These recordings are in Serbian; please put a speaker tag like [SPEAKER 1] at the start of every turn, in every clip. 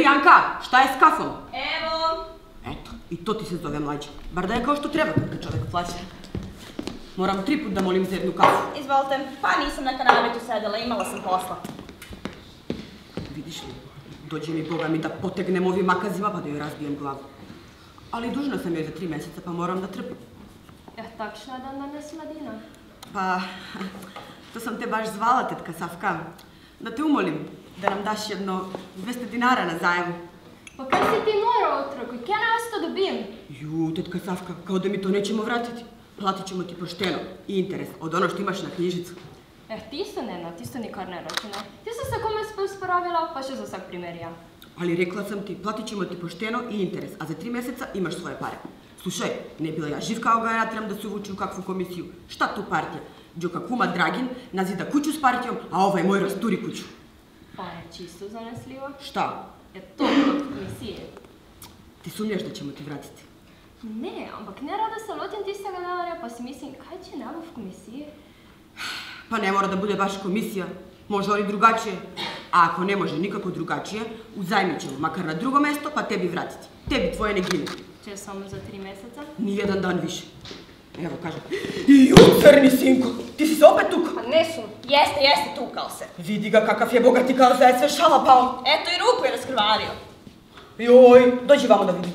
[SPEAKER 1] Anka, šta je s kafom?
[SPEAKER 2] Evo.
[SPEAKER 1] Eto, i to ti se zove mlađa. Bar da je kao što treba kad ga čovek plaća. Moram 3 put da molim za jednu kafu.
[SPEAKER 2] Izvolite, pa nisam na kanabetu sedela, imala sam posla.
[SPEAKER 1] Vidiš li, dođe mi Boga mi da potegnem ovim makazima pa da joj razbijem glavu. Ali dužna sam joj za 3 meseca pa moram da trpim.
[SPEAKER 3] Takšna da nam je sladina.
[SPEAKER 1] Pa, to sam te baš zvala, tetka Savka, da te umolim da nam daš jedno 200 dinara na zajam.
[SPEAKER 3] Pa kaj si ti nora, otrok, kje nas to dobijem?
[SPEAKER 1] Ju, tetka Savka, kao da mi to nećemo vratiti. Platit ćemo ti pošteno i interes od ono što imaš na knjižicu.
[SPEAKER 3] Ti isto Nena, ti isto nikar ne računa. Ti se sa kome sporavila, pa še za vsak primer ja.
[SPEAKER 1] Ali rekla sam ti, platit ćemo ti pošteno i interes, a za 3 meseca imaš svoje pare. Slušaj, ne bila ja živ kao ga ja trebam da se uvučem u kakvu komisiju. Šta tu partija? Đoka kuma Dragin nazida kuću s partijom, a ovaj moj rasturi kuću.
[SPEAKER 3] Pa je čisto zanesljivo.
[SPEAKER 1] Šta?
[SPEAKER 3] Je to od komisije.
[SPEAKER 1] Ti sumnjaš da ćemo ti vratiti?
[SPEAKER 3] Ne, ampak ne rada se lotim tistega denarja, pa si mislim, kaj će nebo v komisiji?
[SPEAKER 1] Pa ne mora da bude baš komisija, može ali drugačije. A ako ne može nikako drugačije, uzajmit ćemo, makar na drugo mesto, pa tebi vratiti. Tebi tvoje ne gine.
[SPEAKER 3] Če samo za 3 meseca?
[SPEAKER 1] Nijedan dan više. Evo, kažem. Ju, crni sinko, ti si se opet tukao?
[SPEAKER 2] Pa ne sum, jeste, tukao se.
[SPEAKER 1] Vidi ga kakav je bogati kao da je sve šala pao.
[SPEAKER 2] Eto i ruku je raskrvario.
[SPEAKER 1] Joj, dođi vamo da vidim.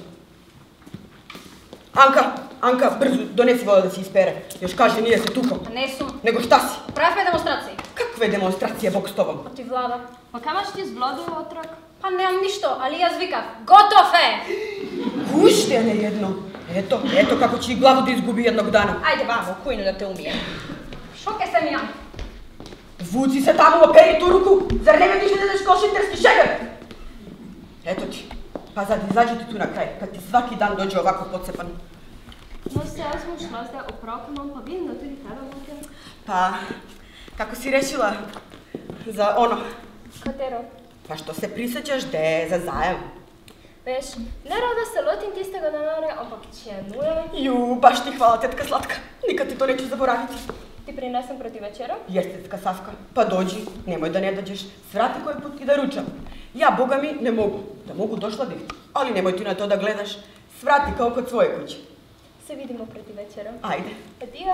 [SPEAKER 1] Anka, brzo, donesi voda da se ispere. Još kaže, nije se tukao.
[SPEAKER 2] Pa ne sum.
[SPEAKER 1] Nego šta si?
[SPEAKER 2] Pravi demonstracije.
[SPEAKER 1] Kakve demonstracije, Bog s tobom?
[SPEAKER 2] Pa ti vlada.
[SPEAKER 3] Pa kaj imaš ti z vladom, otrok?
[SPEAKER 2] Pa nemam ništo, ali jaz vikav, gotofe!
[SPEAKER 1] Puštene jedno. Eto kako će i glavu da izgubi jednog dana.
[SPEAKER 2] Ajde vamo, kujnu da te umijem. Šoke sam ja.
[SPEAKER 1] Vuci se tamo, operi tu ruku. Zar ne vidiš da ideš kao šinterski šegar? Eto ti. Pa sad izađi ti tu na kraj, kad ti svaki dan dođe ovako pocepan.
[SPEAKER 3] No se jaz bom šla zdaj opravke, imam pa vidim, da tudi tebe motim.
[SPEAKER 1] Pa, kako si rešila za ono?
[SPEAKER 3] Katero?
[SPEAKER 1] Pa što se prisjećaš da je za zajam?
[SPEAKER 3] Veš, ne rada se lotim tistega denarja, ampak če nuje...
[SPEAKER 1] Ju, baš ti hvala, tetka Slatka. Nikad ti to neću zaboraviti.
[SPEAKER 3] Ti prinesem proti večera?
[SPEAKER 1] Jeste, tetka Savka. Pa dođi, nemoj da ne dođeš. Svrati koji put i da ručam. Ja, Boga mi, ne mogu. Da mogu, došla bih. Ali nemoj ti na to da gledaš. Svrati kao kod svoje kuće.
[SPEAKER 3] Se vidimo proti večera.
[SPEAKER 1] Ajde.
[SPEAKER 3] Adio.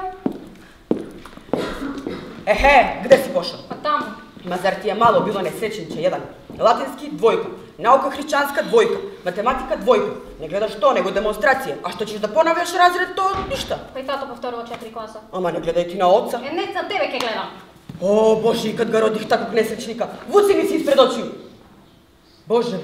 [SPEAKER 1] Ehe, gde si pošao?
[SPEAKER 3] Pa tamo.
[SPEAKER 1] Ma zar ti je malo bilo nesrećenče jedan? Latinski 2, nauka hrišćanska 2, matematika 2. Ne gledaš to, nego demonstracije. A što ćeš da ponavljaš razred, to ništa.
[SPEAKER 3] Pa i tato povtorilo 4 klasa.
[SPEAKER 1] Ama ne gledaj ti na oca.
[SPEAKER 3] Ne na tebe ke gledam.
[SPEAKER 1] O, Bože, i kad ga rodih takvog nesrećnika. Vuci mi si ispred očiju. Bože.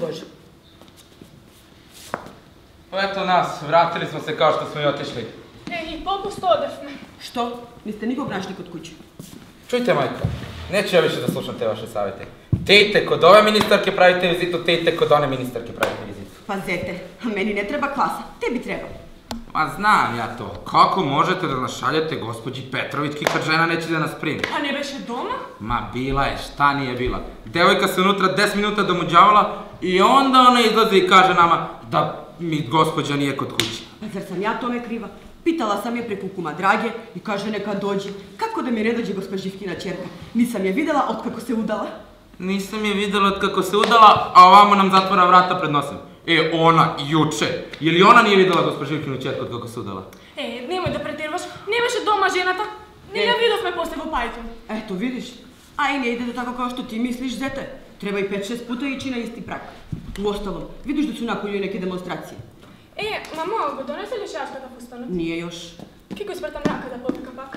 [SPEAKER 4] Pa eto nas, vratili smo se kao što smo i otišli.
[SPEAKER 2] I popusto odešme.
[SPEAKER 1] Što? Niste nikog našli kod kuće?
[SPEAKER 4] Čujte, majka, neću ja više da slušam te vaše savjete. Te idite kod ove ministarke pravite vizitu, te idite kod one ministarke pravite vizitu.
[SPEAKER 1] Pa zete, meni ne treba klasa, tebi treba.
[SPEAKER 4] Ma znam ja to. Kako možete da nas šaljete gospođi Petrovitki kad žena neće da nas primi?
[SPEAKER 5] Pa ne beše doma?
[SPEAKER 4] Ma bila je, šta nije bila. Devojka se unutra 10 minuta domuđavala i onda ona izlazi i kaže nama da mi gospođa nije kod kuće.
[SPEAKER 1] Pa zar sam ja tome kriva? Pitala sam je preko kuma Drage i kaže neka dođe. Kako da mi ne dođe gospođivkina ćerka? Nisam je videla otkako se udala.
[SPEAKER 4] Nisam je videla otkako se udala, a ovamo nam zatvara vrata pred nosem. Ona juče. Je li ona nije videla gospođivkinu ćerku otkako se udala?
[SPEAKER 5] Nemoj da pretjervaš, ne beše doma ženata. Ne ga vidio sme posle v pajtu.
[SPEAKER 1] Eto, vidiš. A i ne ide da tako kao što ti misliš, zete. Treba i 5-6 puta ići na isti prak. Uostalom, vidiš da su nakolju neke demonstracije.
[SPEAKER 5] Mamo, го донесе ли шашката фустана?
[SPEAKER 1] Nije još.
[SPEAKER 5] Kako ispratam jaka da popika pak?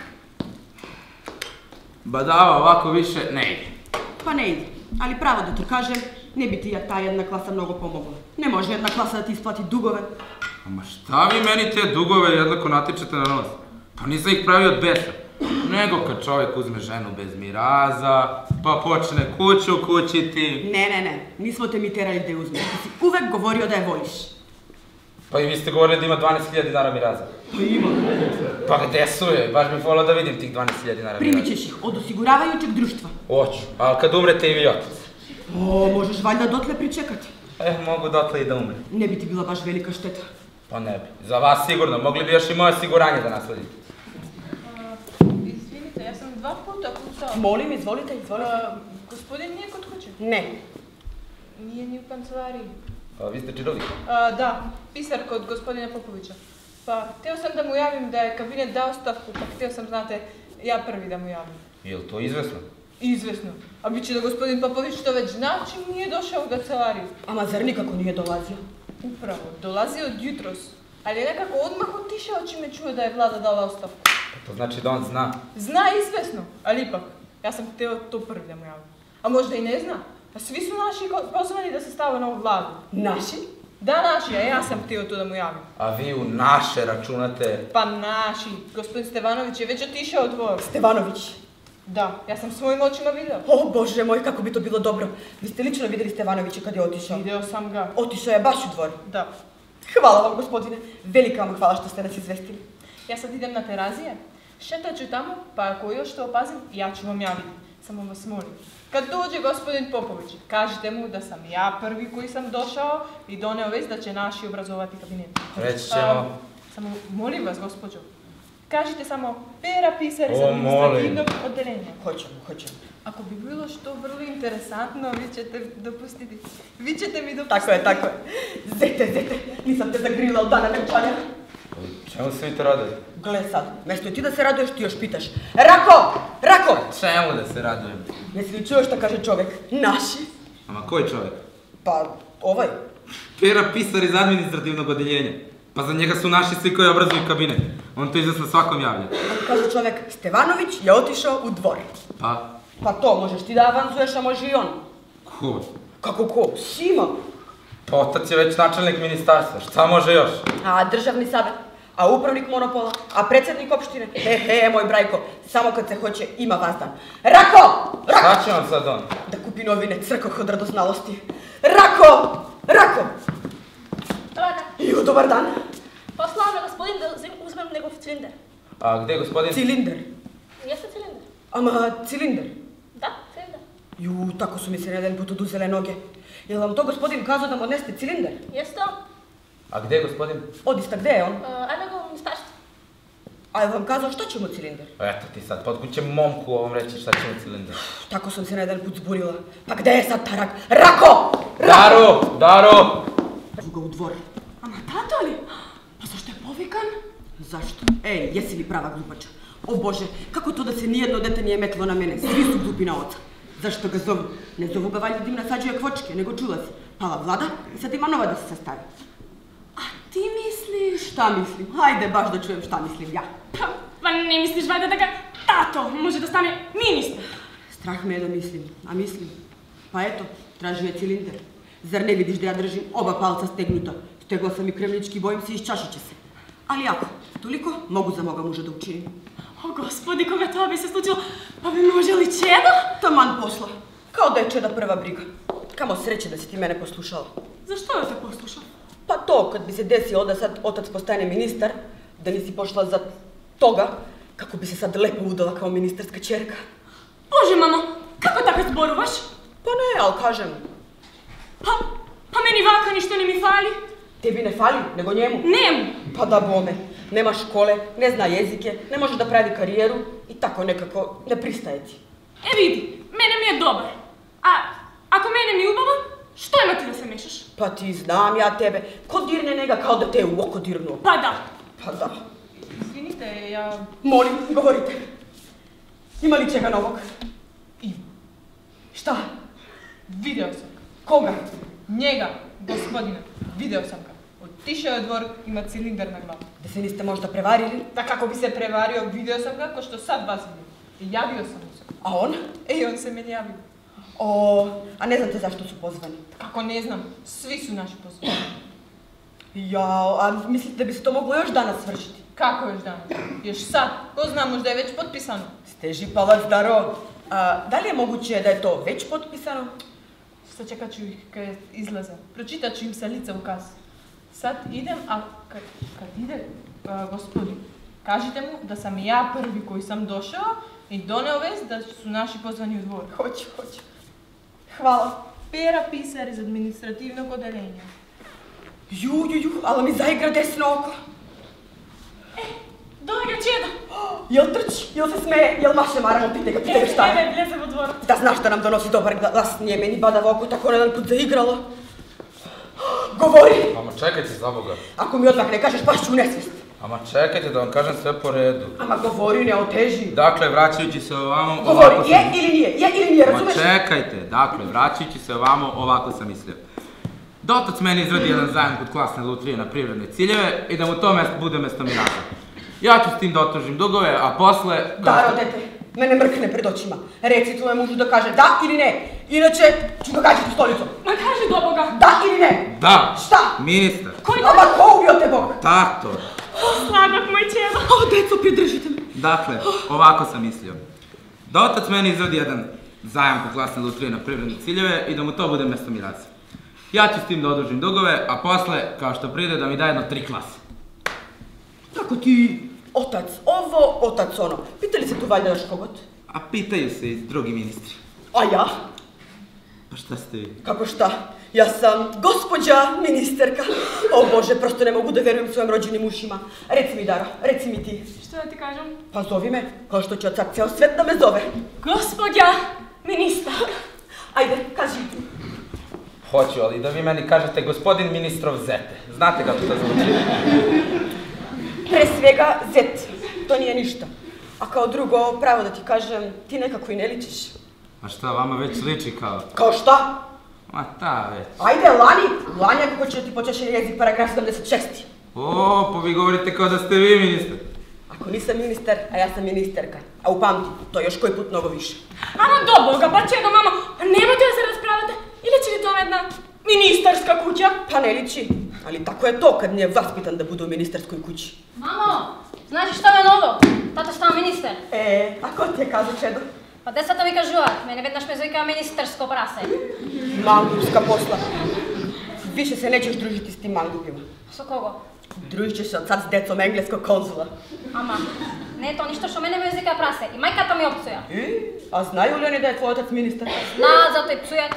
[SPEAKER 4] Badava, ovako više ne ide.
[SPEAKER 1] Pa ne ide, ali pravo da ti kažem, ne bi ti ta jedna klasa mnogo pomogla. Ne može jedna klasa da ti isplati dugove.
[SPEAKER 4] Ma šta vi meni te dugove jednako natičete na nos? Pa nisam ih pravio od besa. Nego kad čovjek uzme ženu bez miraza, pa počne kuću kućiti.
[SPEAKER 1] Ne, nismo te mi terali da je uzmeš. Ti si uvek govorio da je voliš.
[SPEAKER 4] Pa i vi ste govorili da ima 12.000 dinara miraza.
[SPEAKER 1] Pa ima.
[SPEAKER 4] Pa gde su je? Baš bih volao da vidim tih 12.000 dinara miraza.
[SPEAKER 1] Primit ćeš ih od osiguravajućeg društva.
[SPEAKER 4] Hoću, ali kad umrete i vi otac.
[SPEAKER 1] O, možeš valjda dotle pričekati.
[SPEAKER 4] Mogu dotle i da umre.
[SPEAKER 1] Ne bi ti bila baš velika šteta.
[SPEAKER 4] Pa ne bi. Za vas sigurno. Mogli bi još i moje osiguranje da nasledite.
[SPEAKER 6] Izvinite, ja sam 2 puta kucao.
[SPEAKER 1] Molim, izvolite.
[SPEAKER 6] Gospodin nije kod kuće?
[SPEAKER 1] Ne.
[SPEAKER 5] Nije ni u kancelariji.
[SPEAKER 4] A vi ste činovnik?
[SPEAKER 5] Da, pisar kod gospodina Popovića. Pa, htio sam da mu javim da je kabinet dao ostavku, pa htio sam, znate, ja prvi da mu javim.
[SPEAKER 4] Je li to izvesno?
[SPEAKER 5] Izvesno. A bit će da gospodin Popović to već zna čim nije došao u kancelariju.
[SPEAKER 1] Ama zar nikako nije dolazio?
[SPEAKER 5] Upravo, dolazio od jutros. Ali je nekako odmah otišao čim je čuo da je vlada dala ostavku.
[SPEAKER 4] Pa to znači da on zna.
[SPEAKER 5] Zna izvesno, ali ipak, ja sam htio to prvi da mu javim. A možda i ne zna. A svi su naši pozvani da se stave na ovu vladu.
[SPEAKER 1] Naši?
[SPEAKER 5] Da, naši, a ja sam htio to da mu javim.
[SPEAKER 4] A vi u naše računate?
[SPEAKER 5] Pa naši. Gospodin Stevanović je već otišao u dvor.
[SPEAKER 1] Stevanović?
[SPEAKER 5] Da, ja sam svojim očima vidio.
[SPEAKER 1] O Bože moj, kako bi to bilo dobro. Vi ste lično vidjeli Stevanovića kad je otišao?
[SPEAKER 5] Video sam ga.
[SPEAKER 1] Otišao je baš u dvor.
[SPEAKER 5] Da.
[SPEAKER 1] Hvala vam, gospodine. Velika vam hvala što ste nas izvestili.
[SPEAKER 5] Ja sad idem na terazije, šetat ću tamo, pa ako još to opazim, ja ću vam javiti. Samo vas molim. Kad dođe gospodin Popović, kažite mu da sam ja prvi koji sam došao i doneo vest da će naši obrazovati kabinet.
[SPEAKER 4] Reći ćemo.
[SPEAKER 5] Samo molim vas, gospođo. Kažite samo Pera pisar iz administrativnog odeljenja.
[SPEAKER 1] Hoćemo.
[SPEAKER 5] Ako bi bilo što vrlo interesantno, vi ćete dopustiti. Vi ćete mi dopustiti.
[SPEAKER 1] Tako je. Zete, nisam te zagrila od dana venčanja.
[SPEAKER 4] Čemu se vi to radili?
[SPEAKER 1] Gle sad, mjesto ti da se raduješ, ti još pitaš. Rako!
[SPEAKER 4] Čemu da se radujem?
[SPEAKER 1] Jesi li čuo što kaže čovjek? Naši?
[SPEAKER 4] Ama koji čovjek?
[SPEAKER 1] Pa, ovaj.
[SPEAKER 4] Pera pisar iz administrativnog odeljenja. Pa za njega su naši svi koji obrazuju kabinet. On to izvesno svakom javlja.
[SPEAKER 1] Kaže čovjek, Stevanović je otišao u dvor.
[SPEAKER 4] Pa?
[SPEAKER 1] Pa to, možeš ti da avanzuješ, a može i on.
[SPEAKER 4] Ko?
[SPEAKER 1] Kako ko? Šima.
[SPEAKER 4] Pa otac je već načelnik ministarstva, šta može još?
[SPEAKER 1] A državni savjet, a upravnik monopola, a predsjednik opštine. Moj brajko, samo kad se hoće ima vazdan. Rako!
[SPEAKER 4] Šta će vam sad on?
[SPEAKER 1] Da kupi novine, crkoh od radoznalosti. Rako!
[SPEAKER 2] Dobar dan.
[SPEAKER 1] Ju, dobar dan.
[SPEAKER 2] Poslao me gospodin da uzmem njegov cilinder.
[SPEAKER 4] A gdje je gospodin?
[SPEAKER 1] Cilinder.
[SPEAKER 2] Jeste cilinder?
[SPEAKER 1] Ama, cilinder.
[SPEAKER 2] Da, cilinder.
[SPEAKER 1] Ju, tako su mi se na jedan put oduzele noge. Je li vam to gospodin kazao da mu odneste cilinder?
[SPEAKER 2] Jeste on?
[SPEAKER 4] A gdje je gospodin?
[SPEAKER 1] Odista, gdje je on?
[SPEAKER 2] Ajme ga u ministarstvo.
[SPEAKER 1] A je vam kazao šta će mu cilinder?
[SPEAKER 4] Eto ti sad, pa otkud će momku ovom reći šta će mu cilindar?
[SPEAKER 1] Tako sam se na jedan put zburila. Pa gdje je sad tarak? Rako!
[SPEAKER 4] Daro!
[SPEAKER 1] Ga u dvor.
[SPEAKER 5] Ama tato li? Pa zašto je povikan?
[SPEAKER 1] Zašto? Ej, jesi li prava glupača? O Bože, kako to da se nijedno dete nije metlo na mene? Svi su glupi na oca. Zašto ga zovu? Ne zovu ga valjda dim nasađuje kvočke, nego čula si. Pala vlada i sad ima nova da se sastavi.
[SPEAKER 5] A ti misliš?
[SPEAKER 1] Šta mislim? Hajde baš da čujem šta mislim ja.
[SPEAKER 5] Pa ne misliš valjda da ga tato može da stane ministar?
[SPEAKER 1] Strah me je da mislim, a mislim. Pa eto, tražio je cilinder. Zar ne vidiš da ja držim oba palca stegnuta? Stegla sam i kremljički, bojim se, iščašit će se. Ali ako, toliko mogu za moga muža da učinim.
[SPEAKER 5] O gospodi, koga to bi se slučilo, pa bi može li čeda?
[SPEAKER 1] Taman posla. Kao da je čeda prva briga. Kamo sreće da si ti mene poslušala.
[SPEAKER 5] Zašto je te poslušao?
[SPEAKER 1] Pa to, kad bi se desilo da sad otac postane ministar, da nisi pošla za toga, kako bi se sad lepo udala kao ministarska ćerka.
[SPEAKER 5] Bože, mamo, kako tako zboruvaš?
[SPEAKER 1] Pa ne, ali kažem.
[SPEAKER 5] Pa meni vaka ništa ne mi fali.
[SPEAKER 1] Tebi ne fali, nego njemu.
[SPEAKER 5] Njemu.
[SPEAKER 1] Pa da bome. Nema škole, ne zna jezike, ne može da pravi karijeru i tako nekako ne pristaje ti.
[SPEAKER 5] E vidi, mene mi je dobar. A ako mene mi ubava, što ima ti da se mešaš?
[SPEAKER 1] Pa ti znam ja tebe. Ko dirne njega kao da te je u oko dirnuo.
[SPEAKER 5] Pa da.
[SPEAKER 1] Pa da.
[SPEAKER 5] Izvinite, ja...
[SPEAKER 1] Molim, govorite. Ima li čega novog?
[SPEAKER 5] Ima.
[SPEAKER 1] Šta?
[SPEAKER 5] Video sam ga.
[SPEAKER 1] Koga?
[SPEAKER 5] Njega, gospodina. Video sam ga. Otišao je u dvor, ima cilindar na glavu.
[SPEAKER 1] Da se niste možda prevarili?
[SPEAKER 5] Da kako bi se prevario, video sam ga, ko što sad vas vidim. I javio sam mu se.
[SPEAKER 1] A on?
[SPEAKER 5] I on se meni javio.
[SPEAKER 1] A ne znate zašto su pozvani?
[SPEAKER 5] Kako ne znam, svi su naši pozvani.
[SPEAKER 1] Jao, a mislite da bi se to moglo još danas svršiti?
[SPEAKER 5] Kako još danas? Još sad? Ko zna, možda je već potpisano.
[SPEAKER 1] Ste žipavac, Daro. Da li je moguće da je to već potpisano?
[SPEAKER 5] Sad čekat ću ih kad izlaze. Pročitat ću im sa lica u kasu. Sad idem, a kad ide gospodin, kažite mu da sam ja prvi koji sam došao i doneo vest da su naši pozvani u dvor.
[SPEAKER 1] Hoću. Hvala.
[SPEAKER 5] Pera pisar iz administrativnog odeljenja.
[SPEAKER 1] Ju, ali mi zaigra desno oko.
[SPEAKER 2] Doj ga, čedo!
[SPEAKER 1] Jel trči, jel se smeje, jel maše maramo, pitaj ga šta je.
[SPEAKER 2] Ne, vleze u dvorac.
[SPEAKER 1] Da znaš da nam donosi dobar glas, nije meni badava oko tako jedan put zaigrala. Govori!
[SPEAKER 4] Ama čekajte za Boga.
[SPEAKER 1] Ako mi odmah ne kažeš, pašću u nesvijest.
[SPEAKER 4] Ama čekajte da vam kažem sve po redu.
[SPEAKER 1] Ama govori, ne oteži.
[SPEAKER 4] Dakle, vraćajući se ovamo,
[SPEAKER 1] Govori,
[SPEAKER 4] ovako
[SPEAKER 1] je ili nije, razumeš?
[SPEAKER 4] Ma čekajte, dakle, vraćajući se ovamo, ovako sam mislio. Da otac meni izradi jedan zajam kod klasne lutrije na privredne ciljeve i da mu to bude mesto miraža. Ja ću s tim da otužim dugove, a posle...
[SPEAKER 1] Daro, dete, mene mrkne pred očima. Reci tvoje mužu da kaže da ili ne, inače ću ga gađati stolicom.
[SPEAKER 2] Ma kaži do Boga.
[SPEAKER 1] Da ili ne?
[SPEAKER 4] Da!
[SPEAKER 1] Šta?
[SPEAKER 4] Ministar!
[SPEAKER 1] Ama ko ubio te Bog?
[SPEAKER 4] Tato!
[SPEAKER 2] Sladak moj čedo.
[SPEAKER 1] Deco, pridržite me.
[SPEAKER 4] Dakle, ovako sam mislio. Da otac meni izradi jedan zajam kod klasne lutrije na privredne ciljeve i da mu to bude mesto miraža. Ja ću s tim da odužim dugove, a posle, kao što pride, da mi da jedno 3 klase.
[SPEAKER 1] Tako ti otac ovo, otac ono. Pitali se tu valjda još kogot?
[SPEAKER 4] A pitaju se i drugi ministri.
[SPEAKER 1] A ja?
[SPEAKER 4] Pa šta ste vi?
[SPEAKER 1] Kako šta? Ja sam gospođa ministerka. O Bože, prosto ne mogu da verujem svojim rođenim ušima. Reci mi, Dara, reci mi ti.
[SPEAKER 2] Što da ti kažem?
[SPEAKER 1] Pa zovi me, kao što će od sad ceo svet da me zove.
[SPEAKER 2] Gospodja ministar.
[SPEAKER 1] Ajde, kaži ti.
[SPEAKER 4] Hoću, ali da vi meni kažete gospodin ministrov zete. Znate kako to zvuči?
[SPEAKER 1] Pre svega, zet. To nije ništa. A kao drugo, pravo da ti kažem, ti nekako i ne ličiš.
[SPEAKER 4] A šta, vama već liči kao?
[SPEAKER 1] Kao šta?
[SPEAKER 4] Ma ta već.
[SPEAKER 1] Ajde, Lani, ako će ti počešen jezik, paragraf 76.
[SPEAKER 4] O, pa vi govorite kao da ste vi ministar.
[SPEAKER 1] Ako nisam ministar, a ja sam ministerka. A upamti, to još koji put mnogo više.
[SPEAKER 2] Ama do Boga, pa čedo, mamo, a nemojte da se raspravate. Ili će li to jedna ministarska kuća?
[SPEAKER 1] Pa ne liči, ali tako je to kad nije vaspitan da bude u ministarskoj kući.
[SPEAKER 3] Mamo, znaš šta je novo? Tata stao minister.
[SPEAKER 1] A ko ti je kazao, čedo?
[SPEAKER 3] Pa gde sad to vi kažuat? Mene vednaš me zove kao ministarsko prase.
[SPEAKER 1] Mangupska posla. Više se nećeš družiti s tim mangupima.
[SPEAKER 3] Sa kogo?
[SPEAKER 1] Družit ćeš se od sad s decom engleskog konzula.
[SPEAKER 3] Ama, ne je to ništa što mene me zove kao prase. I majka to mi opcuja.
[SPEAKER 1] A znaju li oni da je tvoj otac ministar?
[SPEAKER 3] Zna, zato i psujat.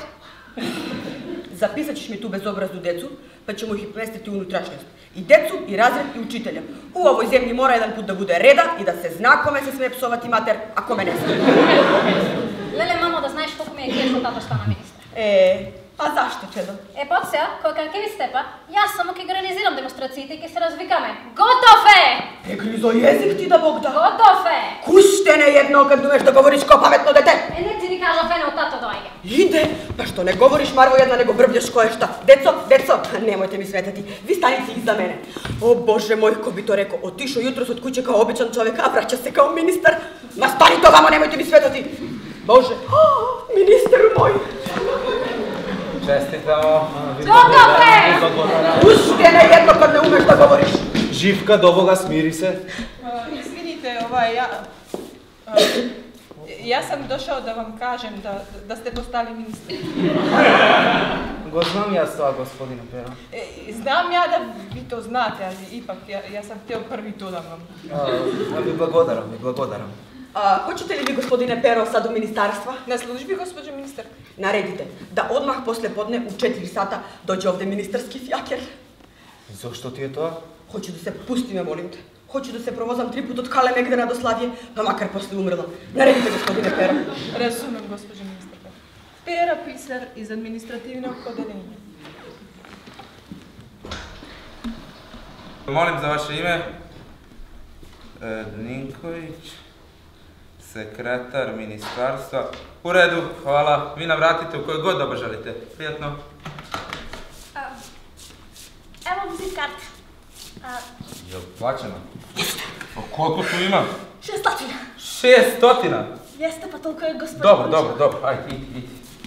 [SPEAKER 1] Zapisat ćeš mi tu bezobraznu decu, pa ćemo ih prestati u unutrašnjost. I decu, i razred, i učitelja. U ovoj zemlji mora jedan put da bude reda i da se zna kome se smije psovati mater, a kome ne smije.
[SPEAKER 3] Lele, mamo, da znaš koliko mi je kje što tata stana ministar.
[SPEAKER 1] A zašto, čedo?
[SPEAKER 3] Podsja, koliko vi ste pa, ja samo ki organiziram demonstracije i ki se razvikame. Gotofe!
[SPEAKER 1] Grizo jezik ti da Bog da.
[SPEAKER 3] Gotofe!
[SPEAKER 1] Kuštene jedno kad umeš da govoriš kao pametno dete.
[SPEAKER 3] Ne ti ni kaža fene u tato dojge.
[SPEAKER 1] Ide, pa što ne govoriš Marvo jedna nego brblješ ko je šta. Deco, nemojte mi smetati, vi stanite iza mene. O Bože moj, ko bi to rekao, otišao jutros od kuće kao običan čovjek, a vraća se kao ministar. Ma stani to vamo, nemojte mi smetati. Bože, ministar moj.
[SPEAKER 4] Čestitamo.
[SPEAKER 3] Gotofe!
[SPEAKER 1] Kuštene jedno kad ne umeš da govoriš.
[SPEAKER 6] Živka, do Boga, smiri se.
[SPEAKER 5] Izvinite, ja sam došao da vam kažem da ste postali ministar.
[SPEAKER 6] Go znam ja sva, gospodine Pero.
[SPEAKER 5] Znam ja da vi to znate, ali ipak ja sam htio prvi to da vam...
[SPEAKER 6] Vi blagodaram.
[SPEAKER 1] Hoćete li vi, gospodine Pero, sad u ministarstva?
[SPEAKER 5] Na službi, gospođo ministar?
[SPEAKER 1] Naredite da odmah posle podne u 4 sata dođe ovde ministarski fijaker.
[SPEAKER 6] Zašto ti je to?
[SPEAKER 1] Hoću da se pusti me, molim te. Hoću da se provozam 3 put od Kale Megdana do Slavije, pa makar posle umrla. Naredite, gospodine Pero.
[SPEAKER 5] Razumem, gospođo ministarka. Pera Pisar iz administrativnog odeljenja.
[SPEAKER 4] Molim za vaše ime. Ninković, sekretar ministarstva. U redu, hvala. Vi nam vratite u kojoj god doba želite. Prijatno.
[SPEAKER 2] Evo vizit karte.
[SPEAKER 4] Jel plaćeno? Pa koliko tu ima?
[SPEAKER 2] 600.
[SPEAKER 4] 600?
[SPEAKER 2] Jeste, pa toliko je gospodin.
[SPEAKER 4] Dobro. Ajde, idi.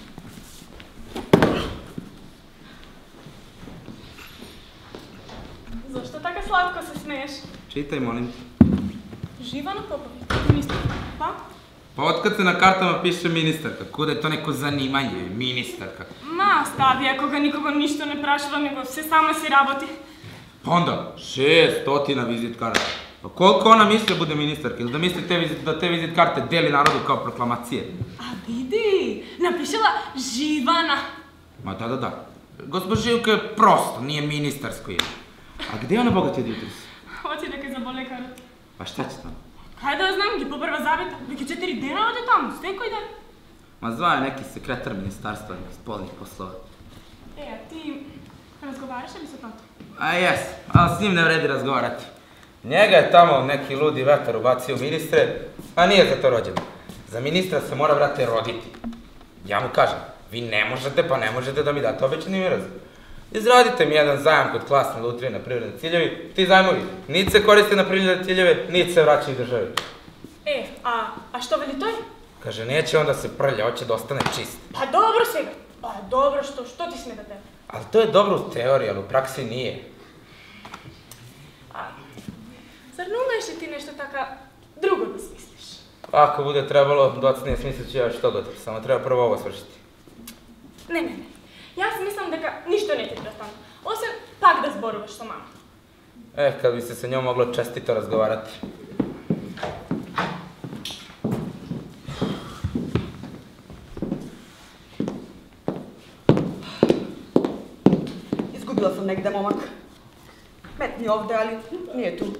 [SPEAKER 2] Zašto tako slatko se smeješ?
[SPEAKER 4] Čitaj, molim te.
[SPEAKER 2] Živana Popović, ministar. Pa?
[SPEAKER 4] Pa otkad se na kartama piše ministarka? Kuda je to neko zanimanje, ministarka?
[SPEAKER 2] Ma, stavi, ako ga nikoga ništa ne prašava, nego se sama si raboti.
[SPEAKER 4] Pa onda, 600 vizit karta. Pa koliko ona misli da bude ministarka? Ili da misli da te vizit karte deli narodu kao proklamacije?
[SPEAKER 2] A vidi, napišela Živana.
[SPEAKER 4] Ma da. Gospođa Živka je prosto, nije ministarsko ime. A gdje je ona bogati od jutros?
[SPEAKER 2] Hoće da ke zabole karat.
[SPEAKER 4] Pa Pa šta će tamo?
[SPEAKER 2] Kaj da znam, ги побрва забета, веќе 4 дена оде таму, секој ден.
[SPEAKER 4] Ma zvao je neki sekretar ministarstva spoljnih poslova.
[SPEAKER 2] A ti razgovaraš li sa tatom?
[SPEAKER 4] A jes, ali s njim ne vredi razgovarati. Njega je tamo neki ludi vetar ubacio ministre, a nije za to rođen. Za ministra se mora, brate, roditi. Ja mu kažem, vi ne možete da mi date obećani miraz. Izradite mi jedan zajam kod klasne lutrije na privredne ciljevi. Ti zajmovi niti se koriste na privredne ciljeve, niti se vraćaju državi.
[SPEAKER 2] A što veli toj?
[SPEAKER 4] Kaže, neće onda se prlja, hoće da ostane čist.
[SPEAKER 2] Pa dobro сега. Pa dobro, što ti smeta tebe?
[SPEAKER 4] Ali to je dobro u teoriji, ali u praksi nije.
[SPEAKER 2] Zar ne umeš li ti nešto така drugo da smisliš?
[SPEAKER 4] Ako bude trebalo, docnije smislit ću ja što god, samo treba prvo ovo svršiti.
[SPEAKER 2] Ne. Ja si mislim дека ништо не ти треба стане, освен пак да зборуваш со мама.
[SPEAKER 4] Kad bi se sa njom moglo čestito razgovarati.
[SPEAKER 1] Izgubila sam negde momak. Metni ovde, ali nije tu.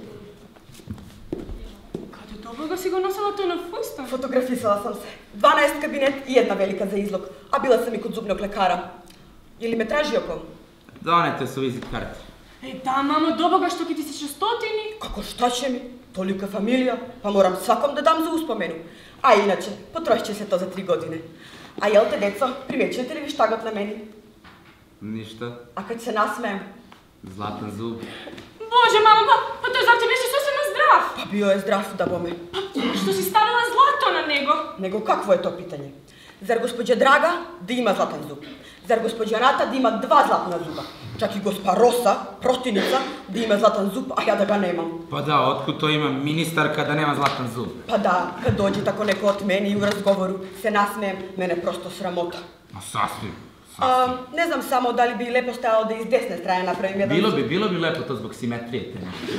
[SPEAKER 2] Каде добро си го носела тој на фустан?
[SPEAKER 1] Fotografisala sam se. 12 kabinet i jedna velika za izlog, a bila sam i kod zubnog lekara. Je li me tražio ko?
[SPEAKER 4] Donete su vizit karte.
[SPEAKER 2] Да, мамо, добога што ќе ти се 600.
[SPEAKER 1] Kako šta će mi? Tolika familija, pa moram svakom da dam za uspomenu. A inače, potrošit će se to za 3 godine. A jel te, deco, primećujete li vi štagot na meni?
[SPEAKER 4] Ništa.
[SPEAKER 1] A kad se nasmejem?
[SPEAKER 4] Zlatan zub.
[SPEAKER 2] Боже, мамо, па тој зар ти беше сосема здрав?
[SPEAKER 1] Pa bio je zdrav da bome.
[SPEAKER 2] Што си ставила злато на него?
[SPEAKER 1] Nego kakvo je to pitanje? Zar gospođa Draga da ima zlatan zub? Zar gospođa Nata da ima 2 zlatna zuba? Čak i gospa Rosa, protivnica, da ima zlatan zub, a ja da ga nemam.
[SPEAKER 4] Pa da, otkud to ima ministarka da nema zlatan zub?
[SPEAKER 1] Pa da, kad dođe tako neko od meni i u razgovoru se nasmejem, mene prosto sramota.
[SPEAKER 4] Ma sasvim.
[SPEAKER 1] Ne znam samo da li bi lepo stajalo da iz desne strane napravim jedan zub.
[SPEAKER 4] Bilo bi lepo to zbog simetrije te nešto.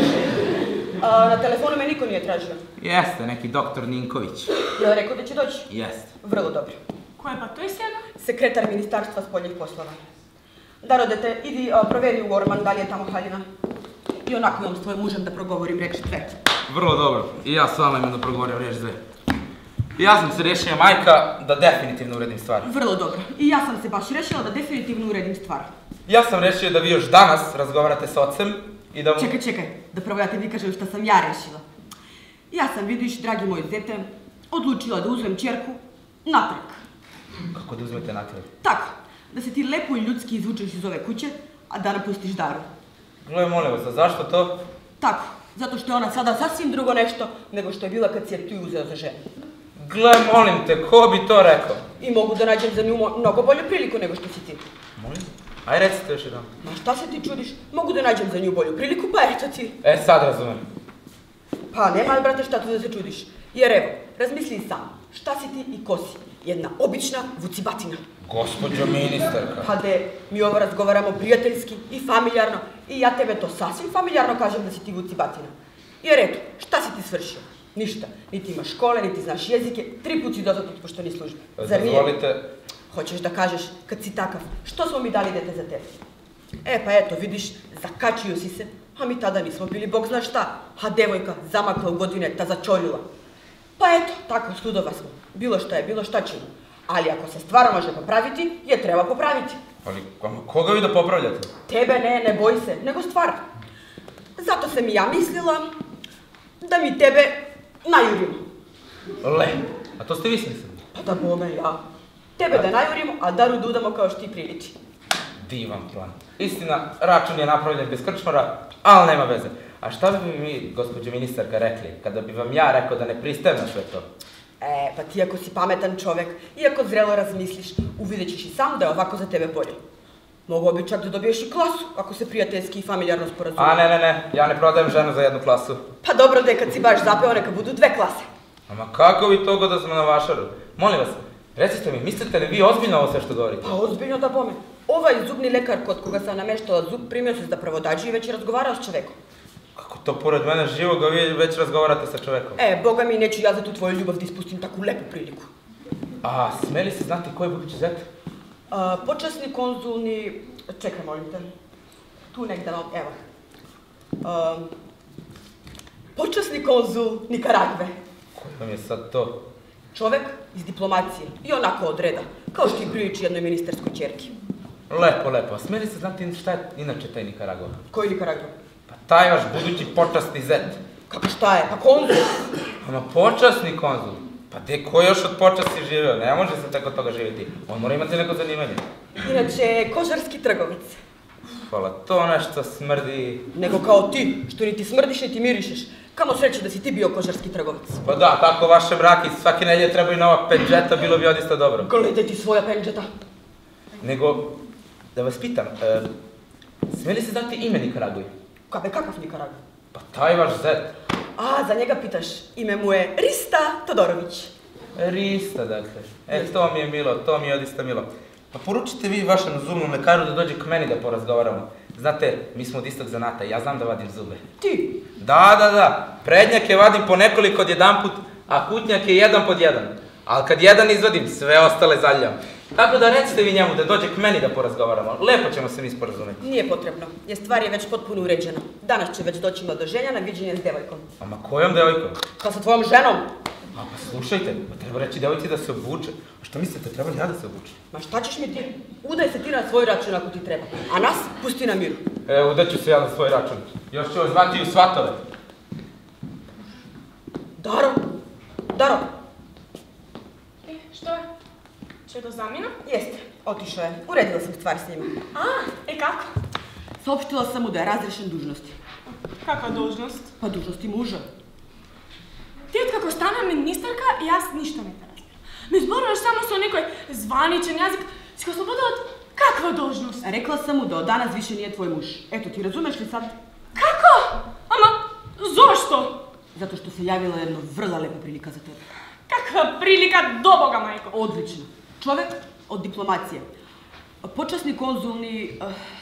[SPEAKER 1] Na telefonu me niko nije tražio.
[SPEAKER 4] Jeste, neki doktor Ninković.
[SPEAKER 1] Je li rekao da će doći?
[SPEAKER 4] Jeste.
[SPEAKER 1] Vrlo dobro.
[SPEAKER 2] Кој па тој сега?
[SPEAKER 1] Sekretar Ministarstva spoljnih poslova. Daro, dete, idi proveri u Orman da li je tamo haljina. I onako imam s tvojim mužem da progovorim reč dve.
[SPEAKER 4] Vrlo dobro. I ja s vama imam da progovorim reč dve. Ja sam se rešio, majka, da definitivno uredim stvar.
[SPEAKER 1] Vrlo dobro. I ja sam se baš rešila da definitivno uredim stvar.
[SPEAKER 4] Ja sam rešio da vi još danas razgovarate s ocem i da mu...
[SPEAKER 1] Čekaj, da prvo ja tebi kažem šta sam ja rešila. Ja sam, vidiš, dragi moj zete, odlučila da uzmem ćerku natrag.
[SPEAKER 4] Kako da uzmete natrag?
[SPEAKER 1] Tako, da se ti lepo i ljudski izvučeš iz ove kuće, a da napustiš Daru.
[SPEAKER 4] Gle, molim vas, a zašto to?
[SPEAKER 1] Tako, zato što je ona sada sasvim drugo nešto nego što je bila kad si je tu uzeo za ženu.
[SPEAKER 4] Gle, molim te, ko bi to rekao?
[SPEAKER 1] I mogu da nađem za nju mnogo bolju priliku nego što si ti.
[SPEAKER 4] Molim? Aj, recite još jedan.
[SPEAKER 1] Ma šta se ti čudiš? Mogu da nađem za nju bolju priliku, pa eto ti.
[SPEAKER 4] Sad razumem.
[SPEAKER 1] Pa nema, brate, šta tu da se čudiš. Jer evo, razmisli sam, šta si ti i ko si? Jedna obična vucibatina.
[SPEAKER 4] Gospođo ministarka.
[SPEAKER 1] Pa de, mi ovo razgovaramo prijateljski i familjarno i ja tebe to sasvim familjarno kažem da si ti vucibatina. Jer eto, šta si ti svršio? Ništa. Niti imaš škole, niti znaš jezike, 3 put si dozvat od pošteni službe. Zar nije?
[SPEAKER 4] Dozvolite.
[SPEAKER 1] Hoćeš da kažeš, kad si takav, što smo mi dali dete za tebe? Pa eto, vidiš, zakačio si se, a mi tada nismo bili bog zna šta, a devojka zamakla u godine, ta začoljula. Pa eto, tako, studova smo. Bilo šta je, bilo šta ćemo. Ali ako se stvar može popraviti, je treba popraviti.
[SPEAKER 4] Ali koga vi da popravljate?
[SPEAKER 1] Tebe ne boj se, nego stvar. Zato sam i ja mislila da mi tebe najurimo.
[SPEAKER 4] Le, a to ste vi smislili?
[SPEAKER 1] Pa da bome ja. Tebe da najurimo, a Daru da udamo kao što ti priliči.
[SPEAKER 4] Divan plan. Istina, račun je napravljen bez krčmara, ali nema veze. A šta bi mi, gospođo ministarka, rekli kada bi vam ja rekao da ne pristajem na sve to?
[SPEAKER 1] Pa ti ako si pametan čovek i ako zrelo razmisliš, uvidjet ćeš i sam da je ovako za tebe bolje. Mogao bi čak da dobiješ i klasu, ako se prijateljski i familjarno sporazumije.
[SPEAKER 4] A ne, ja ne prodajem ženu za jednu klasu.
[SPEAKER 1] Pa dobro da je kad si baš zapeo, neka budu 2 klase.
[SPEAKER 4] Ama kako vi toga da smo na vašaru? Molim vas, recite mi, mislite li vi ozbiljno ovo sve što govorite?
[SPEAKER 1] Pa ozbiljno da bome. Ovaj zubni lekar kod koga sam nameštala zub primio se za pravodađu i već je razgovarao s čovekom.
[SPEAKER 4] Kako to pored mene živoga vi već razgovarate sa čovekom?
[SPEAKER 1] Boga mi, neću ja za tu tvoju ljubav da ispustim takvu lepu priliku.
[SPEAKER 4] A, smeli se znati koji je budući zet?
[SPEAKER 1] Počasni konzulni... Čekaj, molim te. Tu negde, evo. Počasni konzul Nikaragve.
[SPEAKER 4] Koji vam je sad to?
[SPEAKER 1] Čovek iz diplomacije i onako od reda, kao što im priliči jednoj ministarskoj ćerki.
[SPEAKER 4] Lepo, lepo. A smije li se znati šta je inače taj Nikaragva?
[SPEAKER 1] Koji Nikaragva?
[SPEAKER 4] Pa taj vaš budući počasni zet.
[SPEAKER 1] Kako šta je? Pa konzul?
[SPEAKER 4] Ama počasni konzul. Pa gdje ko još od počasti živeo? Ne može se tako toga živjeti. On mora imati neko zanimanje.
[SPEAKER 1] Inače, kožarski trgovac.
[SPEAKER 4] Hvala, to nešto smrdi.
[SPEAKER 1] Nego kao ti, što niti smrdiš, niti mirišeš. Kamo sreće da si ti bio kožarski trgovac.
[SPEAKER 4] Pa da, tako vaše braki, svake nelje trebaju nova pendžeta, bilo bi odista dobro.
[SPEAKER 1] Gledaj ti svoja pendžeta.
[SPEAKER 4] Nego, da vas pitam, smije li se znati ime Nikaragvi?
[SPEAKER 1] Kakav Nikaragva?
[SPEAKER 4] Pa taj vaš zet.
[SPEAKER 1] A, za njega pitaš. Ime mu je Rista Todorović.
[SPEAKER 4] Rista, dakle. To mi je milo, to mi je odista milo. Pa poručite vi vašem zubnom lekaru da dođe k meni da porazgovaramo. Znate, mi smo od istog zanata, ja znam da vadim zube.
[SPEAKER 1] Ti?
[SPEAKER 4] Da. Prednjake vadim po nekoliko odjedanput, a kutnjake jedan pod jedan. Ali kad jedan izvadim, sve ostale zaljam. Tako da recite vi njemu da dođe k meni da porazgovaramo. Lepo ćemo se mi sporazumeti.
[SPEAKER 1] Nije potrebno, jer stvar je već potpuno uređena. Danas će već doći mladoženja na viđenje s devojkom.
[SPEAKER 4] Ama kojom devojkom?
[SPEAKER 1] Pa sa tvojom ženom.
[SPEAKER 4] A pa slušajte, pa treba reći devojci da se obuče. A što mislite, treba li ja da se obučem?
[SPEAKER 1] Ma šta ćeš mi ti? Udaj se ti na svoj račun ako ti treba. A nas pusti na miru.
[SPEAKER 4] Udaću se ja na svoj račun. Još ću vas zvati u svatove.
[SPEAKER 1] Daro.
[SPEAKER 2] Što je? Će do zamjena?
[SPEAKER 1] Jeste, otišao je. Uredila sam stvar s njima.
[SPEAKER 2] Kako?
[SPEAKER 1] Saopštila sam mu da je razrešen dužnosti.
[SPEAKER 2] Kakva dužnost?
[SPEAKER 1] Pa dužnosti muža.
[SPEAKER 2] Ti od kako stana ministarka, ja ništa ne te razbiram. Ne zboruješ samo sa nekoj zvaničan jezik, si ga sloboda od kakva dužnost?
[SPEAKER 1] Rekla sam mu da od danas više nije tvoj muž. Eto, ti razumeš li sad?
[SPEAKER 2] Kako? Ama, zašto?
[SPEAKER 1] Zato što se javila jedna vrlo lepa prilika za tebe.
[SPEAKER 2] Kakva prilika do Boga, majko?
[SPEAKER 1] Odlično. Čovek od diplomacije. Počasni konzulni...